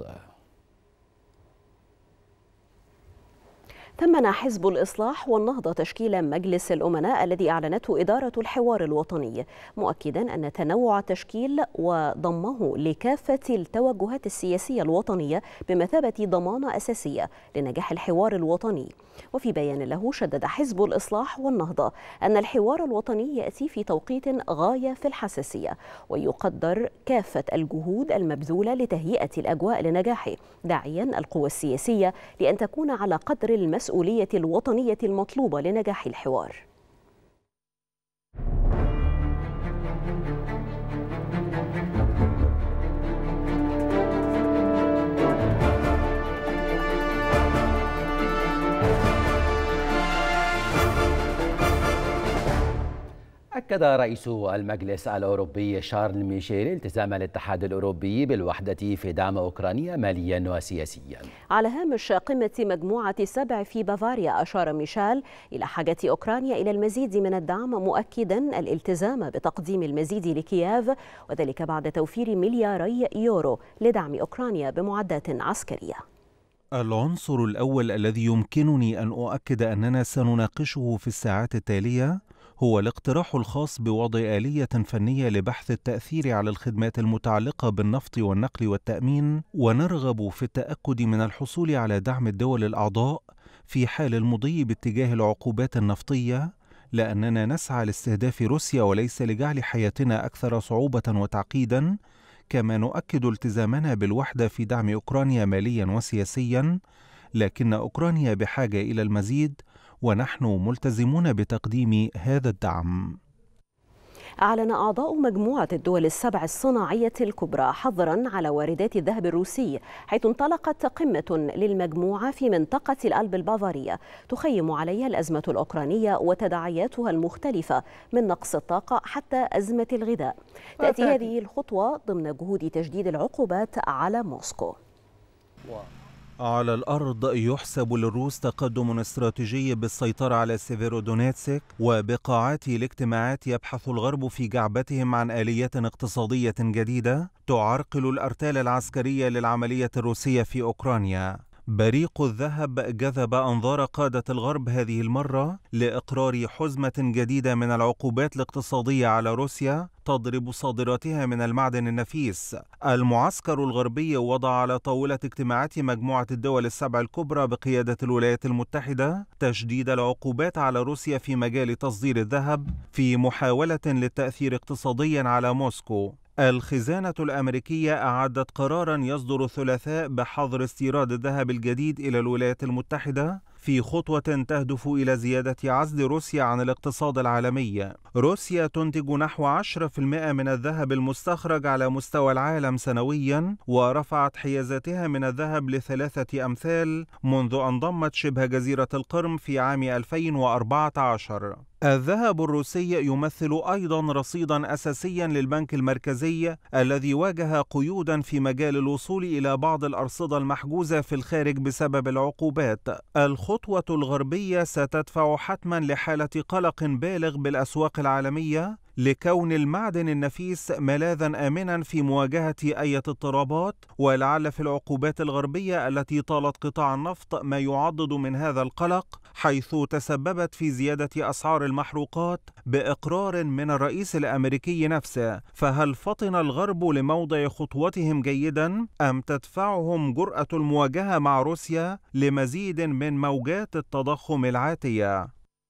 [SPEAKER 2] ثمن حزب الإصلاح والنهضة تشكيل مجلس الأمناء الذي أعلنته إدارة الحوار الوطني، مؤكدا أن تنوع التشكيل وضمه لكافة التوجهات السياسية الوطنية بمثابة ضمانة أساسية لنجاح الحوار الوطني. وفي بيان له شدد حزب الإصلاح والنهضة أن الحوار الوطني يأتي في توقيت غاية في الحساسية، ويقدر كافة الجهود المبذولة لتهيئة الأجواء لنجاحه، داعيا القوى السياسية لأن تكون على قدر المسؤولية الوطنية المطلوبة لنجاح الحوار.
[SPEAKER 1] أكد رئيس المجلس الأوروبي شارل ميشيل التزام الاتحاد الأوروبي بالوحدة في دعم أوكرانيا ماليا وسياسيا.
[SPEAKER 2] على هامش قمة مجموعة 7 في بافاريا، أشار ميشيل إلى حاجة أوكرانيا إلى المزيد من الدعم، مؤكدا الالتزام بتقديم المزيد لكييف، وذلك بعد توفير ملياري يورو لدعم أوكرانيا بمعدات عسكرية.
[SPEAKER 12] العنصر الأول الذي يمكنني أن أؤكد أننا سنناقشه في الساعات التالية هو الاقتراح الخاص بوضع آلية فنية لبحث التأثير على الخدمات المتعلقة بالنفط والنقل والتأمين، ونرغب في التأكد من الحصول على دعم الدول الأعضاء في حال المضي باتجاه العقوبات النفطية، لأننا نسعى لاستهداف روسيا وليس لجعل حياتنا أكثر صعوبة وتعقيدا. كما نؤكد التزامنا بالوحدة في دعم أوكرانيا ماليا وسياسيا، لكن أوكرانيا بحاجة إلى المزيد ونحن ملتزمون بتقديم هذا الدعم.
[SPEAKER 2] أعلن أعضاء مجموعة الدول ال7 الصناعية الكبرى حظرا على واردات الذهب الروسي، حيث انطلقت قمة للمجموعة في منطقة الألب البافارية تخيم عليها الأزمة الأوكرانية وتداعياتها المختلفة من نقص الطاقة حتى أزمة الغذاء. تأتي هذه الخطوة ضمن جهود تجديد العقوبات على موسكو.
[SPEAKER 12] على الأرض يحسب للروس تقدم استراتيجي بالسيطرة على سيفيرودونيتسك، وبقاعات الاجتماعات يبحث الغرب في جعبتهم عن آليات اقتصادية جديدة تعرقل الأرتال العسكرية للعملية الروسية في أوكرانيا. بريق الذهب جذب أنظار قادة الغرب هذه المرة لإقرار حزمة جديدة من العقوبات الاقتصادية على روسيا تضرب صادراتها من المعدن النفيس. المعسكر الغربي وضع على طاولة اجتماعات مجموعة الدول السبع الكبرى بقيادة الولايات المتحدة تشديد العقوبات على روسيا في مجال تصدير الذهب في محاولة للتأثير اقتصاديا على موسكو. الخزانة الأمريكية أعدت قراراً يصدر الثلاثاء بحظر استيراد الذهب الجديد إلى الولايات المتحدة في خطوة تهدف إلى زيادة عزل روسيا عن الاقتصاد العالمي. روسيا تنتج نحو 10% من الذهب المستخرج على مستوى العالم سنوياً، ورفعت حيازاتها من الذهب ل3 أمثال منذ أن ضمت شبه جزيرة القرم في عام 2014. الذهب الروسي يمثل أيضا رصيدا أساسيا للبنك المركزي الذي واجه قيودا في مجال الوصول إلى بعض الأرصدة المحجوزة في الخارج بسبب العقوبات. الخطوة الغربية ستدفع حتما لحالة قلق بالغ بالأسواق العالمية لكون المعدن النفيس ملاذا آمنا في مواجهة أي اضطرابات، ولعل في العقوبات الغربية التي طالت قطاع النفط ما يعضد من هذا القلق، حيث تسببت في زيادة أسعار المحروقات بإقرار من الرئيس الأمريكي نفسه. فهل فطن الغرب لموضع خطوتهم جيدا أم تدفعهم جرأة المواجهة مع روسيا لمزيد من موجات التضخم العاتية؟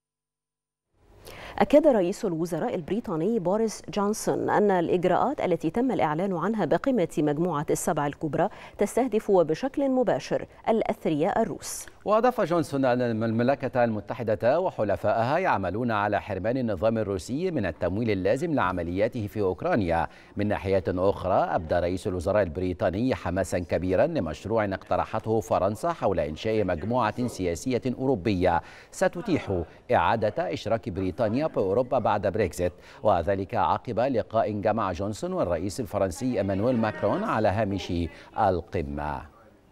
[SPEAKER 2] أكد رئيس الوزراء البريطاني بوريس جونسون أن الإجراءات التي تم الإعلان عنها بقمة مجموعة السبع الكبرى تستهدف بشكل مباشر الأثرياء الروس.
[SPEAKER 1] وأضاف جونسون أن المملكة المتحدة وحلفائها يعملون على حرمان النظام الروسي من التمويل اللازم لعملياته في أوكرانيا. من ناحية أخرى أبدى رئيس الوزراء البريطاني حماسا كبيرا لمشروع اقترحته فرنسا حول إنشاء مجموعة سياسية أوروبية ستتيح إعادة إشراك بريطانيا بأوروبا بعد بريكزيت، وذلك عقب لقاء جمع جونسون والرئيس الفرنسي إيمانويل ماكرون على هامش القمة.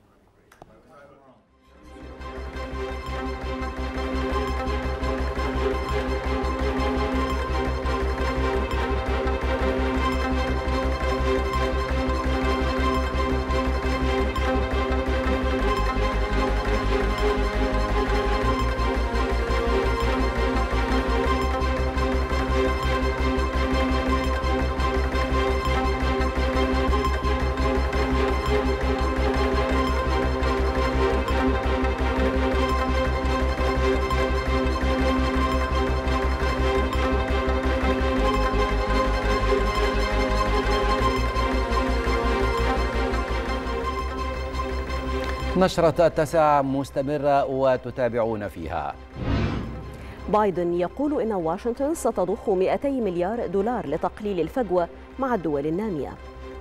[SPEAKER 1] نشرة 9 مستمرة وتتابعون فيها.
[SPEAKER 2] بايدن يقول إن واشنطن ستضخ 200 مليار دولار لتقليل الفجوة مع الدول النامية.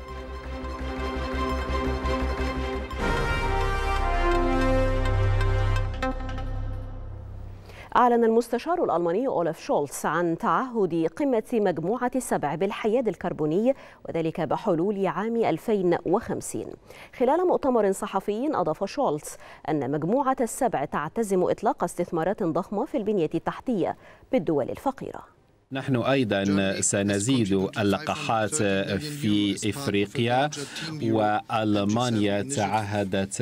[SPEAKER 2] أعلن المستشار الألماني أولف شولتز عن تعهد قمة مجموعة السبع بالحياد الكربوني، وذلك بحلول عام 2050. خلال مؤتمر صحفي أضاف شولتز أن مجموعة السبع تعتزم إطلاق استثمارات ضخمة في البنية التحتية بالدول الفقيرة.
[SPEAKER 13] نحن أيضا سنزيد اللقاحات في إفريقيا، وألمانيا تعهدت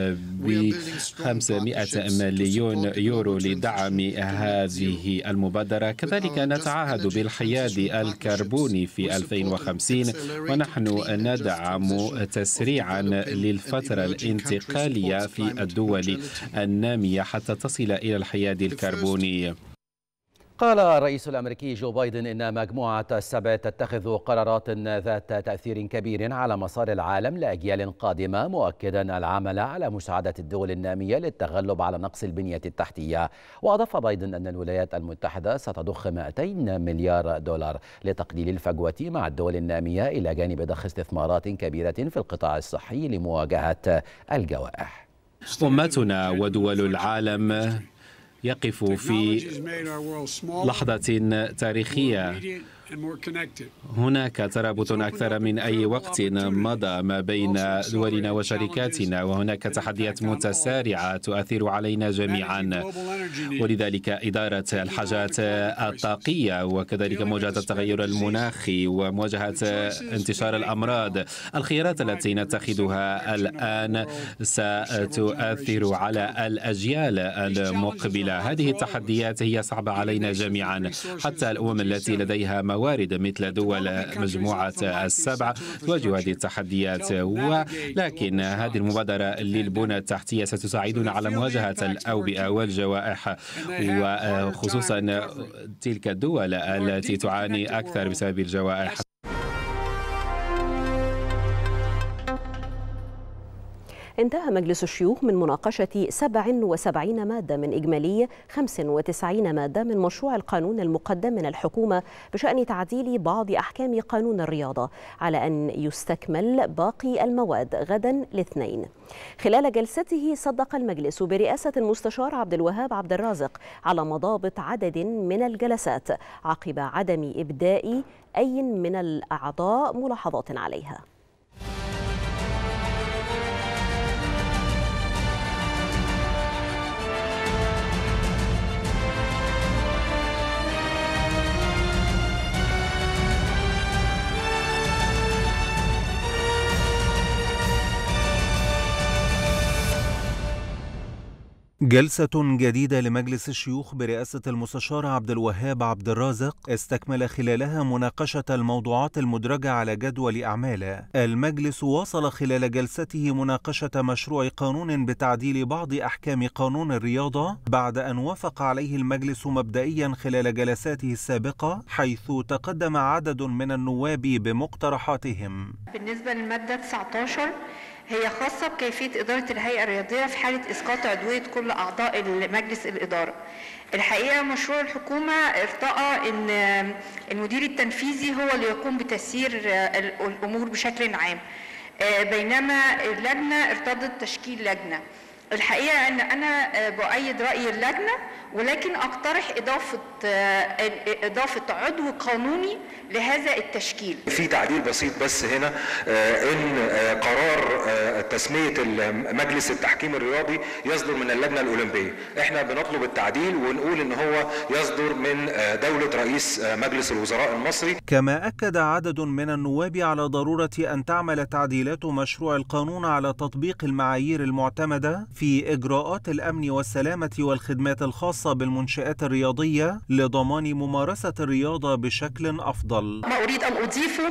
[SPEAKER 13] ب500 مليون يورو لدعم هذه المبادرة. كذلك نتعهد بالحياد الكربوني في 2050، ونحن ندعم تسريعا للفترة الانتقالية في الدول النامية حتى تصل إلى الحياد الكربوني.
[SPEAKER 1] قال الرئيس الأمريكي جو بايدن إن مجموعة السبع تتخذ قرارات ذات تأثير كبير على مسار العالم لأجيال قادمة، مؤكدا العمل على مساعدة الدول النامية للتغلب على نقص البنية التحتية. وأضاف بايدن أن الولايات المتحدة ستضخ 200 مليار دولار لتقليل الفجوة مع الدول النامية، إلى جانب ضخ استثمارات كبيرة في القطاع الصحي لمواجهة الجوائح.
[SPEAKER 13] أمتنا ودول العالم يقف في لحظة تاريخية، هناك ترابط أكثر من أي وقت مضى ما بين دولنا وشركاتنا، وهناك تحديات متسارعة تؤثر علينا جميعا، ولذلك إدارة الحاجات الطاقية وكذلك مواجهة التغير المناخي ومواجهة انتشار الأمراض. الخيارات التي نتخذها الآن ستؤثر على الأجيال المقبلة. هذه التحديات هي صعبة علينا جميعا، حتى الأمم التي لديها موارد مثل دول مجموعة السبع تواجه هذه التحديات، ولكن هذه المبادرة للبنى التحتية ستساعدنا على مواجهة الأوبئة والجوائح، وخصوصا تلك الدول التي تعاني أكثر بسبب الجوائح.
[SPEAKER 2] انتهى مجلس الشيوخ من مناقشة 77 مادة من إجمالي 95 مادة من مشروع القانون المقدم من الحكومة بشأن تعديل بعض أحكام قانون الرياضة، على أن يستكمل باقي المواد غدا الاثنين. خلال جلسته صدق المجلس برئاسة المستشار عبد الوهاب عبد الرازق على مضابط عدد من الجلسات عقب عدم إبداء أي من الأعضاء ملاحظات عليها.
[SPEAKER 12] جلسة جديدة لمجلس الشيوخ برئاسة المستشار عبد الوهاب عبد الرازق استكمل خلالها مناقشة الموضوعات المدرجة على جدول أعماله. المجلس واصل خلال جلسته مناقشة مشروع قانون بتعديل بعض أحكام قانون الرياضة بعد أن وافق عليه المجلس مبدئيا خلال جلساته السابقة، حيث تقدم عدد من النواب بمقترحاتهم.
[SPEAKER 14] بالنسبة للمادة 19 هي خاصة بكيفية إدارة الهيئة الرياضية في حالة إسقاط عضوية كل أعضاء مجلس الإدارة. الحقيقة مشروع الحكومة ارتأى أن المدير التنفيذي هو اللي يقوم بتسيير الأمور بشكل عام، بينما اللجنة ارتضت تشكيل لجنة. الحقيقة أن أنا بؤيد رأي اللجنة، ولكن أقترح إضافة عضو قانوني لهذا التشكيل.
[SPEAKER 15] في تعديل بسيط بس هنا، إن قرار تسمية مجلس التحكيم الرياضي يصدر من اللجنة الأولمبية. إحنا بنطلب التعديل ونقول إن هو يصدر من دولة رئيس مجلس الوزراء المصري.
[SPEAKER 12] كما أكد عدد من النواب على ضرورة أن تعمل تعديلات مشروع القانون على تطبيق المعايير المعتمدة في إجراءات الأمن والسلامة والخدمات الخاصة بالمنشآت الرياضية لضمان ممارسة الرياضة بشكل أفضل.
[SPEAKER 14] ما أريد أن أضيفه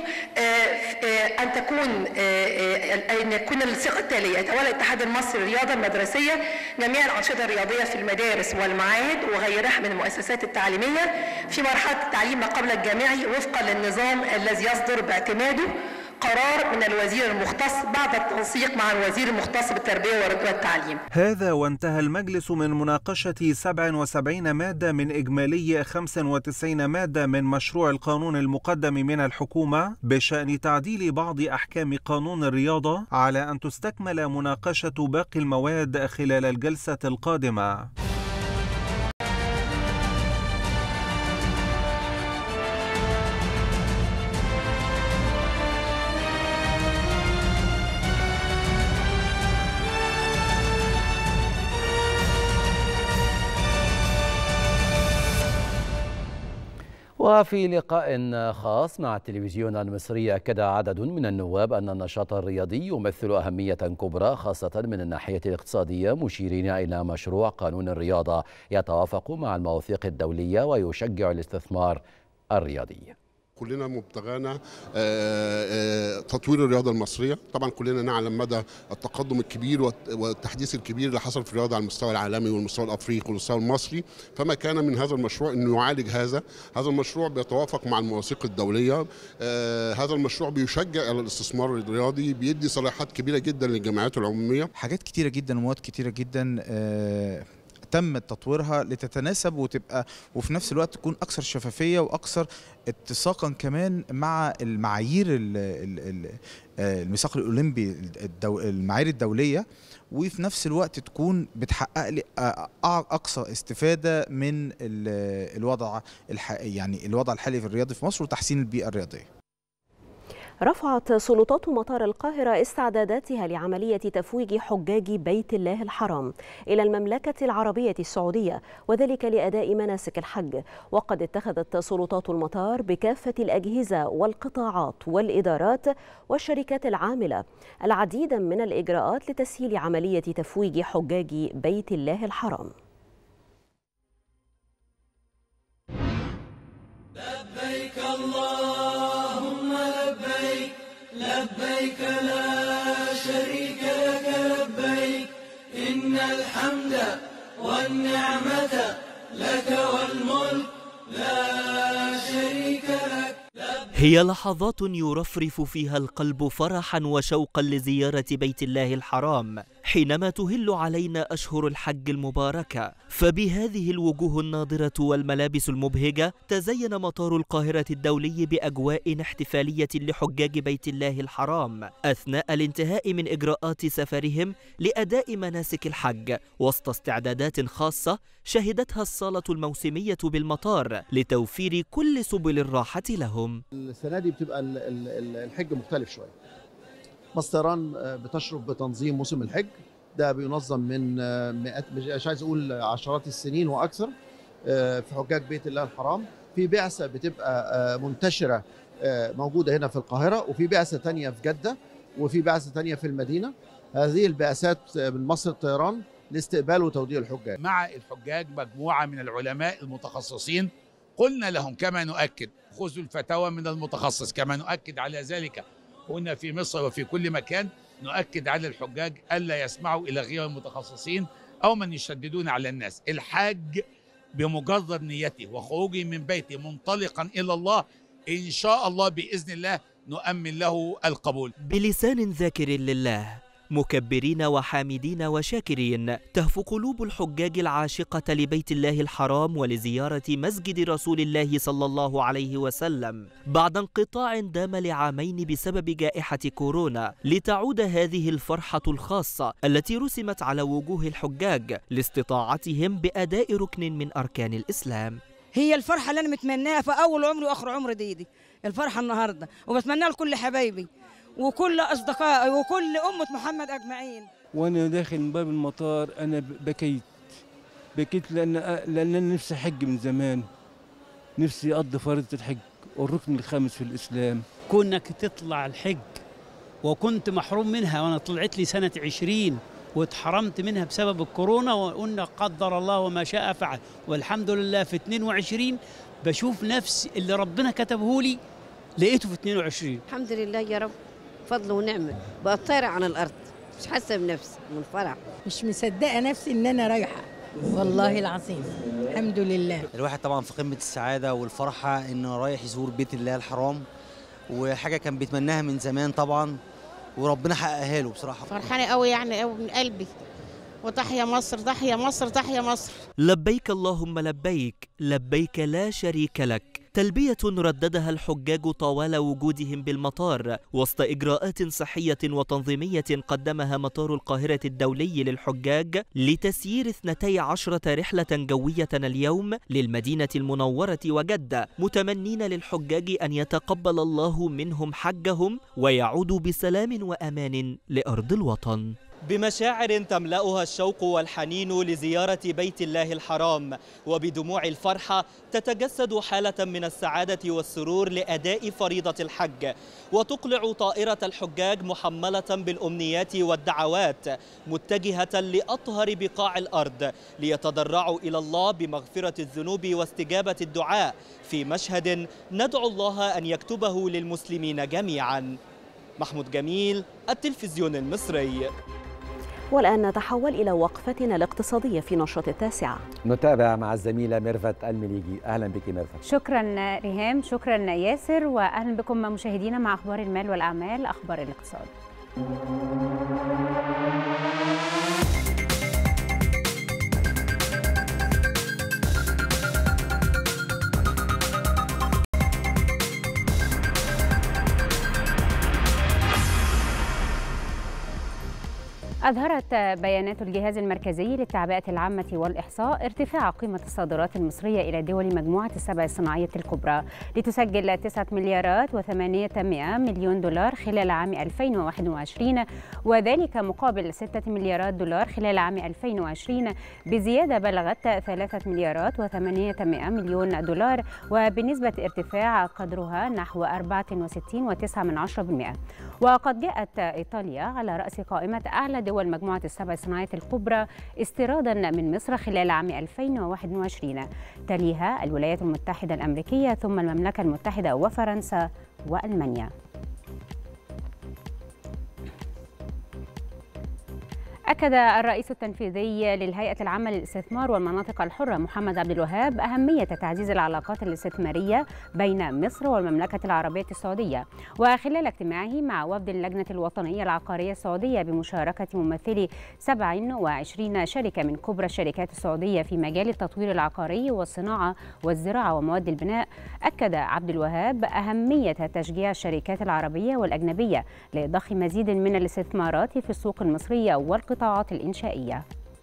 [SPEAKER 14] أن يكون الصيغة التالية: يتولى الاتحاد المصري للرياضة المدرسية جميع الأنشطة الرياضية في المدارس والمعاهد وغيرها من المؤسسات التعليمية في مرحلة التعليم ما قبل الجامعي وفقا للنظام الذي يصدر باعتماده قرار من الوزير المختص بعد التنسيق مع الوزير المختص بالتربية والتعليم.
[SPEAKER 12] هذا وانتهى المجلس من مناقشة 77 مادة من إجمالي 95 مادة من مشروع القانون المقدم من الحكومة بشأن تعديل بعض أحكام قانون الرياضة، على أن تستكمل مناقشة باقي المواد خلال الجلسة القادمة.
[SPEAKER 1] وفي لقاء خاص مع التلفزيون المصري أكد عدد من النواب أن النشاط الرياضي يمثل أهمية كبرى خاصة من الناحية الاقتصادية، مشيرين إلى مشروع قانون الرياضة يتوافق مع المواثيق الدولية ويشجع الاستثمار الرياضي.
[SPEAKER 16] كلنا مبتغانا تطوير الرياضة المصرية. طبعا كلنا نعلم مدى التقدم الكبير والتحديث الكبير اللي حصل في الرياضة على المستوى العالمي والمستوى الأفريقي والمستوى المصري، فما كان من هذا المشروع أنه يعالج هذا المشروع بيتوافق مع المواثيق الدولية. هذا المشروع بيشجع على الاستثمار الرياضي، بيدي صلاحيات كبيرة جدا للجمعيات العمومية.
[SPEAKER 17] حاجات كتيرة جدا ومواد كتيرة جدا تم تطويرها لتتناسب وفي نفس الوقت تكون أكثر شفافية وأكثر اتساقا كمان مع المعايير الميثاق الأولمبي المعايير الدولية، وفي نفس الوقت تكون بتحقق لي أقصى استفادة من الوضع الحالي في الرياضي في مصر وتحسين البيئة الرياضية.
[SPEAKER 2] رفعت سلطات مطار القاهرة استعداداتها لعملية تفويج حجاج بيت الله الحرام إلى المملكة العربية السعودية، وذلك لأداء مناسك الحج. وقد اتخذت سلطات المطار بكافة الأجهزة والقطاعات والإدارات والشركات العاملة العديد من الإجراءات لتسهيل عملية تفويج حجاج بيت الله الحرام.
[SPEAKER 18] لبيك اللهم لبيك، لبيك لا شريك لك لبيك، إن الحمد والنعمة لك والملك لا شريك لك.
[SPEAKER 19] هي لحظات يرفرف فيها القلب فرحا وشوقا لزيارة بيت الله الحرام حينما تهل علينا أشهر الحج المباركة. فبهذه الوجوه الناضرة والملابس المبهجة تزين مطار القاهرة الدولي بأجواء احتفالية لحجاج بيت الله الحرام أثناء الانتهاء من إجراءات سفرهم لأداء مناسك الحج، وسط استعدادات خاصة شهدتها الصالة الموسمية بالمطار لتوفير كل سبل الراحة لهم.
[SPEAKER 20] السنة دي بتبقى الحج مختلف شوية. مصر طيران بتشرف بتنظيم موسم الحج، ده بينظم من مئات مش عايز اقول عشرات السنين واكثر في حجاج بيت الله الحرام. في بعثة بتبقى منتشرة موجودة هنا في القاهرة، وفي بعثة تانية في جدة، وفي بعثة تانية في المدينة. هذه البعثات من مصر الطيران لاستقبال وتوديع الحجاج.
[SPEAKER 21] مع الحجاج مجموعة من العلماء المتخصصين قلنا لهم كما نؤكد خذوا الفتاوى من المتخصص، كما نؤكد على ذلك هنا في مصر وفي كل مكان. نؤكد على الحجاج ألا يسمعوا إلى غير المتخصصين أو من يشددون على الناس. الحاج بمجرد نيته وخروجه من بيته منطلقا إلى الله إن شاء الله بإذن الله نؤمن له القبول.
[SPEAKER 19] بلسان ذاكر لله مكبرين وحامدين وشاكرين تهف قلوب الحجاج العاشقة لبيت الله الحرام ولزيارة مسجد رسول الله صلى الله عليه وسلم بعد انقطاع دام لعامين بسبب جائحة كورونا، لتعود هذه الفرحة الخاصة التي رسمت على وجوه الحجاج لاستطاعتهم بأداء ركن من أركان الإسلام.
[SPEAKER 22] هي الفرحة اللي أنا متمناها في أول عمري وآخر عمري دي الفرحة النهاردة، وبتمناها لكل حبايبي وكل أصدقائي وكل أمة محمد أجمعين.
[SPEAKER 23] وأنا داخل من باب المطار أنا بكيت لأن أنا نفسي حج من زمان، نفسي أقضي فريضة الحج والركن الخامس في الإسلام.
[SPEAKER 24] كونك تطلع الحج وكنت محروم منها، وأنا طلعت لي سنة 20 واتحرمت منها بسبب الكورونا، وقلنا قدر الله وما شاء فعل، والحمد لله في 22 بشوف نفس اللي ربنا كتبه لي لقيته في 22.
[SPEAKER 25] الحمد لله يا رب، فضل ونعمة، بقى طايرة عن الأرض، مش حاسة بنفسي من الفرح،
[SPEAKER 26] مش مصدقة نفسي إن أنا رايحة والله العظيم. الحمد لله.
[SPEAKER 27] الواحد طبعا في قمة السعادة والفرحة إنه رايح يزور بيت الله الحرام، وحاجة كان بيتمناها من زمان طبعا وربنا حققها له بصراحة.
[SPEAKER 25] فرحانة قوي يعني قوي من قلبي، وتحيا مصر تحيا مصر تحيا مصر.
[SPEAKER 19] لبيك اللهم لبيك، لبيك لا شريك لك، تلبية رددها الحجاج طوال وجودهم بالمطار وسط إجراءات صحية وتنظيمية قدمها مطار القاهرة الدولي للحجاج لتسيير 12 رحلة جوية اليوم للمدينة المنورة وجدة، متمنين للحجاج أن يتقبل الله منهم حجهم ويعودوا بسلام وأمان لأرض الوطن. بمشاعر تملأها الشوق والحنين لزيارة بيت الله الحرام، وبدموع الفرحة تتجسد حالة من السعادة والسرور لأداء فريضة الحج، وتقلع طائرة الحجاج محملة بالأمنيات والدعوات متجهة لأطهر بقاع الأرض ليتضرعوا إلى الله بمغفرة الذنوب واستجابة الدعاء في مشهد ندعو الله أن يكتبه للمسلمين جميعا. محمود جميل، التلفزيون المصري.
[SPEAKER 2] والآن نتحول إلى وقفتنا الاقتصادية في نشرة 9.
[SPEAKER 1] نتابع مع الزميلة ميرفت المليجي. أهلا بك ميرفت.
[SPEAKER 28] شكرا ريهام، شكرا ياسر، وأهلا بكم مشاهدينا مع أخبار المال والأعمال، أخبار الاقتصاد. أظهرت بيانات الجهاز المركزي للتعبئة العامة والإحصاء ارتفاع قيمة الصادرات المصرية إلى دول مجموعة السبع الصناعية الكبرى لتسجل 9 مليارات و800 مليون دولار خلال عام 2021، وذلك مقابل 6 مليارات دولار خلال عام 2020 بزيادة بلغت 3 مليارات و800 مليون دولار، وبنسبة ارتفاع قدرها نحو 64.9%. وقد جاءت إيطاليا على رأس قائمة أعلى دول مجموعة السبع الصناعية الكبرى استيرادا من مصر خلال عام 2021، تليها الولايات المتحدة الأمريكية ثم المملكة المتحدة وفرنسا وألمانيا. أكد الرئيس التنفيذي للهيئة العامة للاستثمار والمناطق الحرة محمد عبد الوهاب أهمية تعزيز العلاقات الاستثمارية بين مصر والمملكة العربية السعودية، وخلال اجتماعه مع وفد اللجنة الوطنية العقارية السعودية بمشاركة ممثلي 27 شركة من كبرى الشركات السعودية في مجال التطوير العقاري والصناعة والزراعة ومواد البناء، أكد عبد الوهاب أهمية تشجيع الشركات العربية والأجنبية لضخ مزيد من الاستثمارات في السوق المصرية والقطاعات الإنشائية.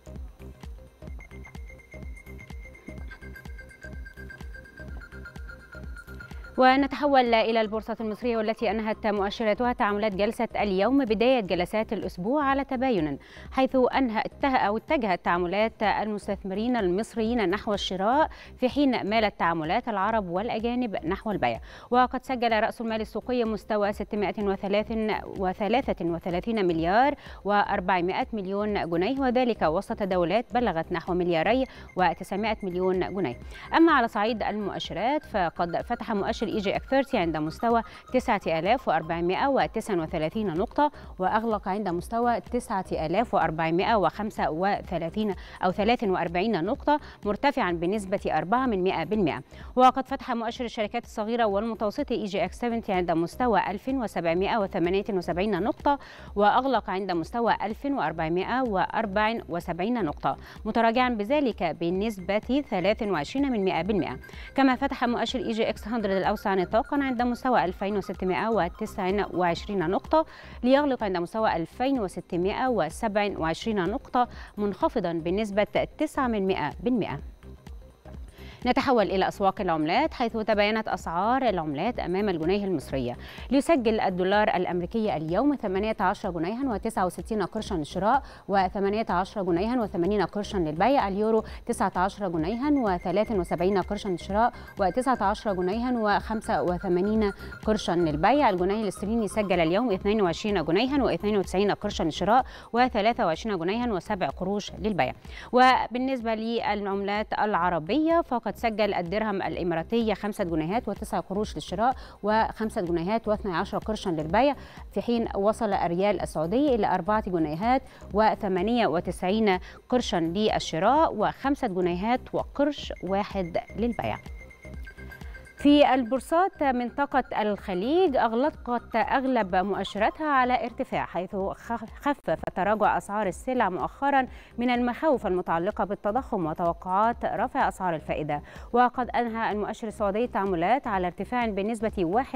[SPEAKER 28] ونتحول إلى البورصة المصرية والتي أنهت مؤشراتها تعاملات جلسة اليوم بداية جلسات الأسبوع على تباين، حيث اتجهت تعاملات المستثمرين المصريين نحو الشراء في حين مالت تعاملات العرب والأجانب نحو البيع. وقد سجل رأس المال السوقي مستوى 633 مليار و400 مليون جنيه، وذلك وسط تداولات بلغت نحو 2.9 مليار جنيه. أما على صعيد المؤشرات فقد فتح مؤشر EGX 30 عند مستوى 9439 نقطة، وأغلق عند مستوى 9443 نقطة، مرتفعا بنسبة 4%. وقد فتح مؤشر الشركات الصغيرة والمتوسطة EGX 70 عند مستوى 1778 نقطة، وأغلق عند مستوى 1474 نقطة، متراجعا بذلك بنسبة 23%. كما فتح مؤشر EGX 100 الأوسع نطاقا عند مستوى 2629 نقطة، ليغلق عند مستوى 2627 نقطة، منخفضا بنسبة 9%. نتحول إلى أسواق العملات، حيث تباينت أسعار العملات أمام الجنيه المصرية، ليسجل الدولار الأمريكي اليوم 18 جنيها و69 قرشا للشراء و18 جنيها و80 قرشا للبيع. اليورو 19 جنيها و73 قرشا للشراء و19 جنيها و85 قرشا للبيع. الجنيه الاسترليني سجل اليوم 22 جنيها و92 قرشا للشراء و23 جنيها و7 قروش للبيع. وبالنسبة للعملات العربية فقد سجل الدرهم الإماراتي 5 جنيهات و9 قروش للشراء و5 جنيهات و12 قرشا للبيع، في حين وصل الريال السعودي إلى 4 جنيهات و98 قرشا للشراء و5 جنيهات وقرش واحد للبيع. في البورصات منطقة الخليج أغلقت أغلب مؤشراتها على ارتفاع، حيث خفف تراجع أسعار السلع مؤخرا من المخاوف المتعلقة بالتضخم وتوقعات رفع أسعار الفائدة. وقد أنهى المؤشر السعودي التعاملات على ارتفاع بنسبة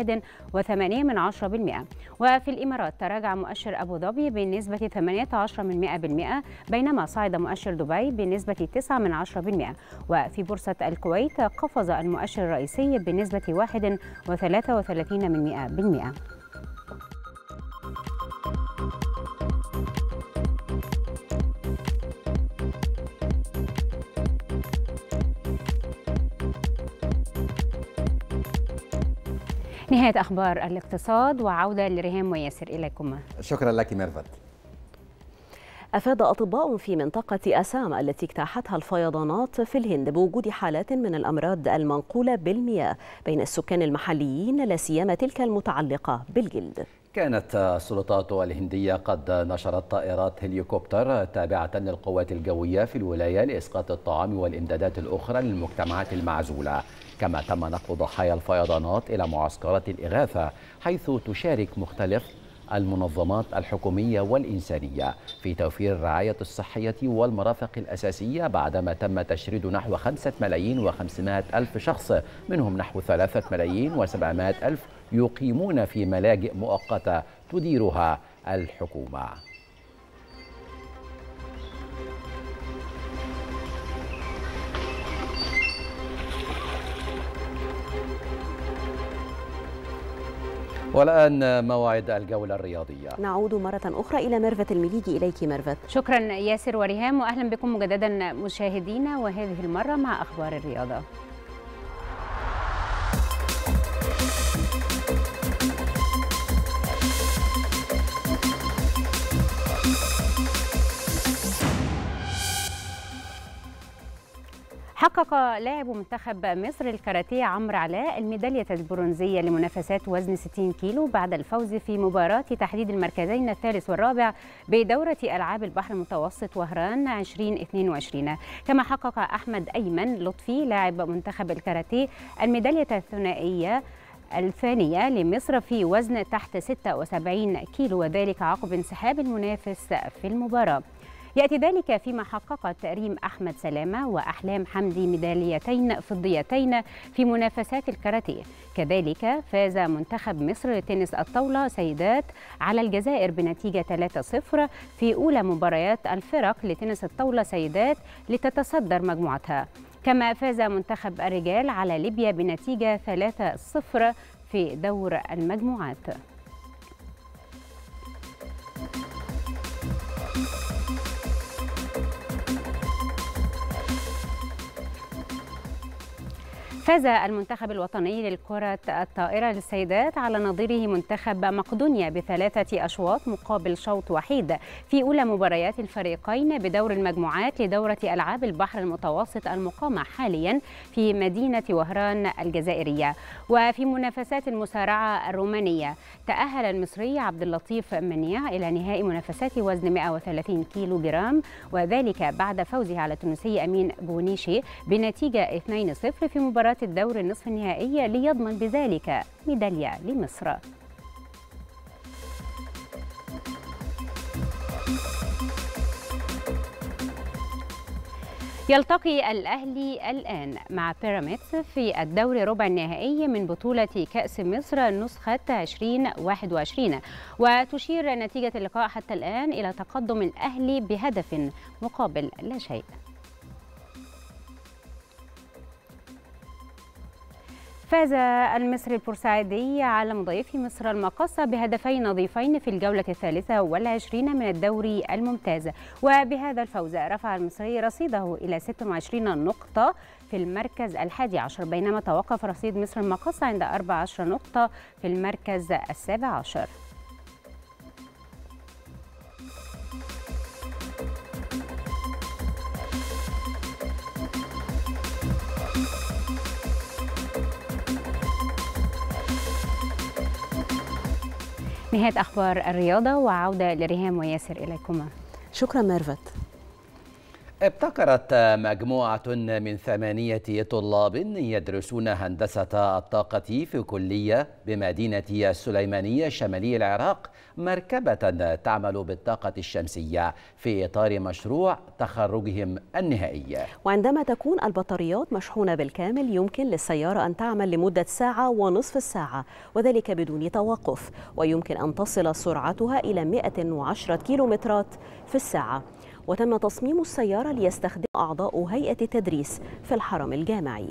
[SPEAKER 28] 1.8%. وفي الإمارات تراجع مؤشر أبو ظبي بنسبة 18%، بينما صعد مؤشر دبي بنسبة 9%. وفي بورصة الكويت قفز المؤشر الرئيسي بنسبة 1.33%. نهاية أخبار الاقتصاد، وعودة لريهام وياسر إليكم.
[SPEAKER 1] شكرا لك ميرفت.
[SPEAKER 2] أفاد أطباء في منطقة أسام التي اجتاحتها الفيضانات في الهند بوجود حالات من الأمراض المنقولة بالمياه بين السكان المحليين، لا سيما تلك المتعلقة بالجلد.
[SPEAKER 1] كانت السلطات الهندية قد نشرت طائرات هليكوبتر تابعة للقوات الجوية في الولاية لإسقاط الطعام والإمدادات الأخرى للمجتمعات المعزولة. كما تم نقل ضحايا الفيضانات إلى معسكرات الإغاثة، حيث تشارك مختلف المنظمات الحكومية والإنسانية في توفير الرعاية الصحية والمرافق الأساسية، بعدما تم تشريد نحو 5,500,000 شخص، منهم نحو 3,700,000 يقيمون في ملاجئ مؤقتة تديرها الحكومة. والآن موعد الجولة الرياضية.
[SPEAKER 2] نعود مرة أخرى إلى ميرفت المليجي. إليك ميرفت.
[SPEAKER 28] شكرا ياسر وريهام، وأهلا بكم مجددا مشاهدينا، وهذه المرة مع أخبار الرياضة. حقق لاعب منتخب مصر الكاراتيه عمرو علاء الميدالية البرونزية لمنافسات وزن 60 كيلو بعد الفوز في مباراة تحديد المركزين الثالث والرابع بدورة ألعاب البحر المتوسط وهران 2022. كما حقق أحمد أيمن لطفي لاعب منتخب الكاراتيه الميدالية الثنائية الثانية لمصر في وزن تحت 76 كيلو، وذلك عقب انسحاب المنافس في المباراة. يأتي ذلك فيما حققت ريم أحمد سلامة وأحلام حمدي ميداليتين فضيتين في منافسات الكاراتيه. كذلك فاز منتخب مصر لتنس الطاولة سيدات على الجزائر بنتيجة 3-0 في أولى مباريات الفرق لتنس الطاولة سيدات لتتصدر مجموعتها. كما فاز منتخب الرجال على ليبيا بنتيجة 3-0 في دور المجموعات. فاز المنتخب الوطني للكرة الطائرة للسيدات على نظيره منتخب مقدونيا ب3 أشواط مقابل شوط وحيد في أولى مباريات الفريقين بدور المجموعات لدورة ألعاب البحر المتوسط المقامة حاليا في مدينة وهران الجزائرية. وفي منافسات المسارعة الرومانية تأهل المصري عبد اللطيف منيع إلى نهائي منافسات وزن 130 كيلو جرام، وذلك بعد فوزه على التونسي أمين بونيشي بنتيجة 2-0 في مباراة الدور النصف النهائي ليضمن بذلك ميدالية لمصر. يلتقي الأهلي الآن مع بيراميدز في الدور ربع النهائي من بطولة كأس مصر نسخة 2021، وتشير نتيجة اللقاء حتى الآن إلى تقدم الأهلي بهدف مقابل لا شيء. فاز المصري البورسعيدي على مضيفه مصر المقاصة بهدفين نظيفين في الجولة 23 من الدوري الممتاز، وبهذا الفوز رفع المصري رصيده إلى 26 نقطة في المركز 11، بينما توقف رصيد مصر المقاصة عند 14 نقطة في المركز 17. نهاية أخبار الرياضة، وعودة لريهام وياسر إليكما.
[SPEAKER 2] شكرا ميرفت.
[SPEAKER 1] ابتكرت مجموعة من 8 طلاب يدرسون هندسة الطاقة في كلية بمدينة السليمانية شمالي العراق مركبة تعمل بالطاقة الشمسية في إطار مشروع تخرجهم النهائي.
[SPEAKER 2] وعندما تكون البطاريات مشحونة بالكامل يمكن للسيارة أن تعمل لمدة ساعة ونصف الساعة، وذلك بدون توقف، ويمكن أن تصل سرعتها إلى 110 كيلومترات في الساعة. وتم تصميم السيارة ليستخدم أعضاء هيئة التدريس في الحرم الجامعي.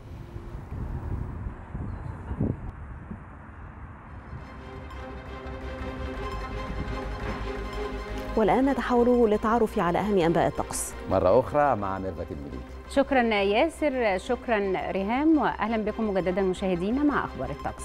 [SPEAKER 2] والآن نتحول للتعرف على أهم أنباء الطقس
[SPEAKER 1] مرة أخرى مع ميرفت المليجي.
[SPEAKER 28] شكرا ياسر، شكرا ريهام، وأهلا بكم مجددا مشاهدينا مع أخبار الطقس.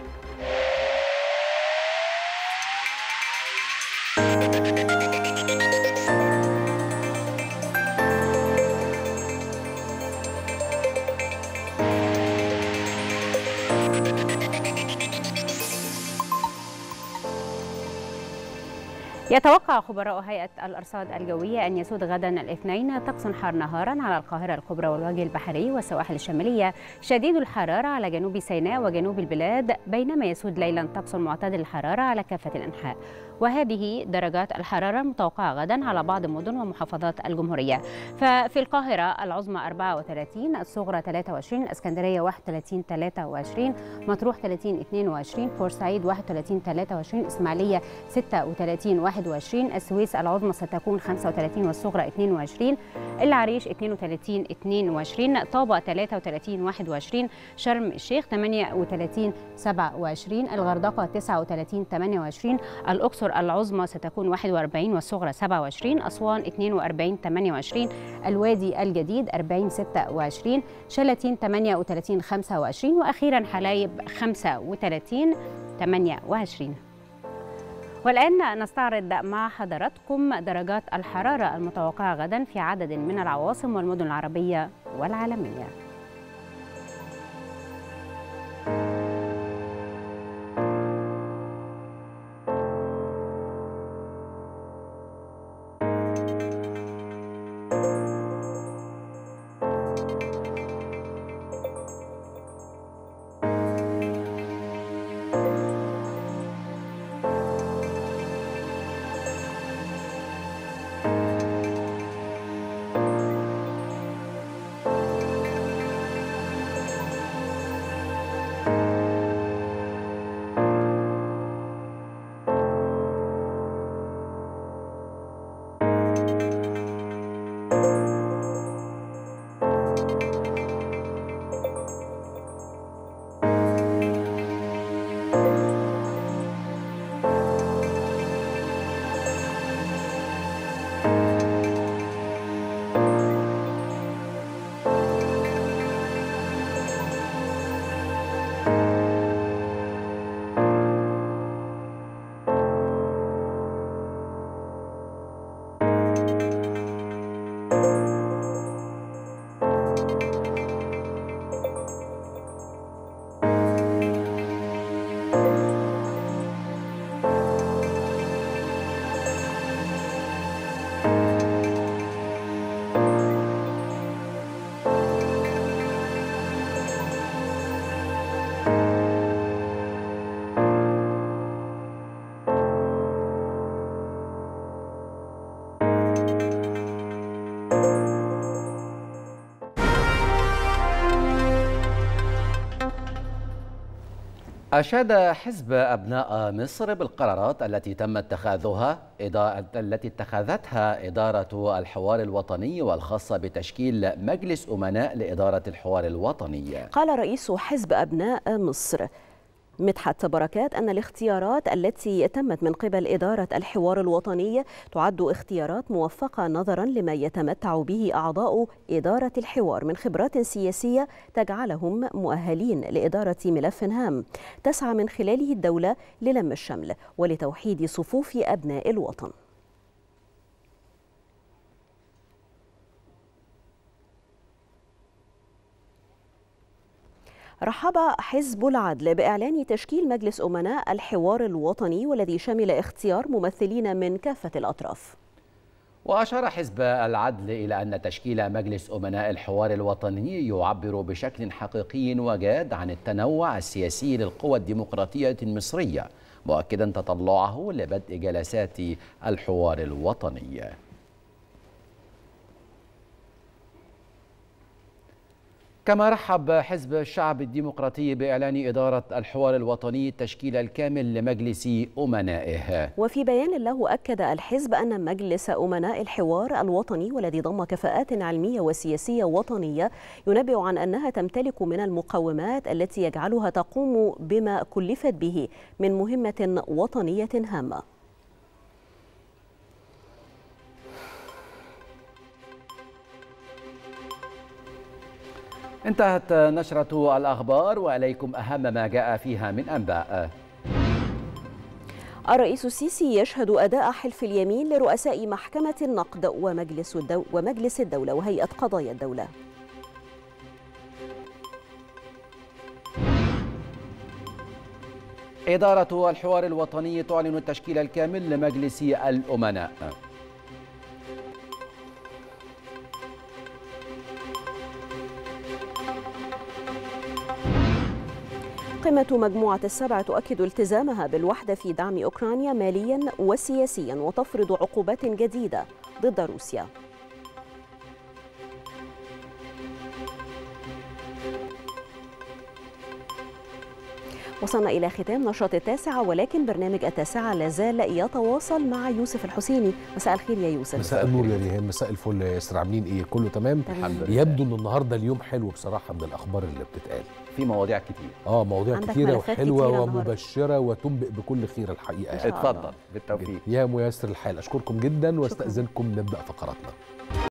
[SPEAKER 28] يتوقع خبراء هيئة الأرصاد الجوية أن يسود غدا الاثنين طقس حار نهارا على القاهرة الكبرى والوجه البحري والسواحل الشمالية، شديد الحرارة على جنوب سيناء وجنوب البلاد، بينما يسود ليلا طقس معتدل الحرارة على كافة الأنحاء. وهذه درجات الحرارة المتوقعة غدا على بعض مدن ومحافظات الجمهورية. ففي القاهرة العظمى 34، الصغرى 23، الإسكندرية 31 23، مطروح 30 22، بورسعيد 31 23، إسماعيلية 36 21، السويس العظمى ستكون 35 والصغرى 22، العريش 32 22، طابة 33 21، شرم الشيخ 38 27، الغردقة 39 28، الأقصر العظمى ستكون 41 والصغرى 27، أسوان 42 28، الوادي الجديد 40 26، شلاتين 38 25، وأخيرا حلايب 35 28. والآن نستعرض مع حضراتكم درجات الحرارة المتوقعة غدا في عدد من العواصم والمدن العربية والعالمية. أشاد حزب أبناء مصر بالقرارات التي تم اتخاذها إدارة الحوار الوطني والخاصة بتشكيل مجلس أمناء لإدارة الحوار الوطني.
[SPEAKER 2] قال رئيس حزب أبناء مصر مدحت بركات أن الاختيارات التي تمت من قبل إدارة الحوار الوطني تعد اختيارات موفقة نظرا لما يتمتع به أعضاء إدارة الحوار من خبرات سياسية تجعلهم مؤهلين لإدارة ملف هام تسعى من خلاله الدولة للم الشمل ولتوحيد صفوف أبناء الوطن. رحب حزب العدل بإعلان تشكيل مجلس أمناء الحوار الوطني والذي شمل اختيار ممثلين من كافة الأطراف.
[SPEAKER 1] وأشار حزب العدل إلى أن تشكيل مجلس أمناء الحوار الوطني يعبر بشكل حقيقي وجاد عن التنوع السياسي للقوى الديمقراطية المصرية، مؤكدا تطلعه لبدء جلسات الحوار الوطني. كما رحب حزب الشعب الديمقراطي بإعلان إدارة الحوار الوطني التشكيل الكامل لمجلس أمنائه.
[SPEAKER 2] وفي بيان له أكد الحزب أن مجلس أمناء الحوار الوطني والذي ضم كفاءات علمية وسياسية وطنية ينبئ عن أنها تمتلك من المقومات التي يجعلها تقوم بما كلفت به من مهمة وطنية هامة.
[SPEAKER 1] انتهت نشرة الأخبار وإليكم أهم ما جاء فيها من أنباء.
[SPEAKER 2] الرئيس السيسي يشهد أداء حلف اليمين لرؤساء محكمة النقد ومجلس الدولة وهيئة قضايا الدولة.
[SPEAKER 1] إدارة الحوار الوطني تعلن التشكيل الكامل لمجلس الأمناء.
[SPEAKER 2] قمة مجموعة السبع تؤكد التزامها بالوحدة في دعم أوكرانيا ماليا وسياسيا وتفرض عقوبات جديدة ضد روسيا. وصلنا إلى ختام نشاط التاسعة، ولكن برنامج التاسعة لازال يتواصل مع يوسف الحسيني. مساء الخير يا يوسف.
[SPEAKER 3] مساء النور يا ريهام، مساء الفل يا ياسر، عاملين ايه؟ كله تمام؟
[SPEAKER 2] الحمد
[SPEAKER 3] لله. يبدو ان النهارده اليوم حلو بصراحة من الأخبار اللي بتتقال.
[SPEAKER 1] في مواضيع كتير.
[SPEAKER 3] مواضيع كتيرة وحلوة ومبشرة وتنبئ بكل خير الحقيقة.
[SPEAKER 1] اتفضل بالتوفيق.
[SPEAKER 3] يا ميسر الحال، أشكركم جدا واستأذنكم نبدأ فقراتنا.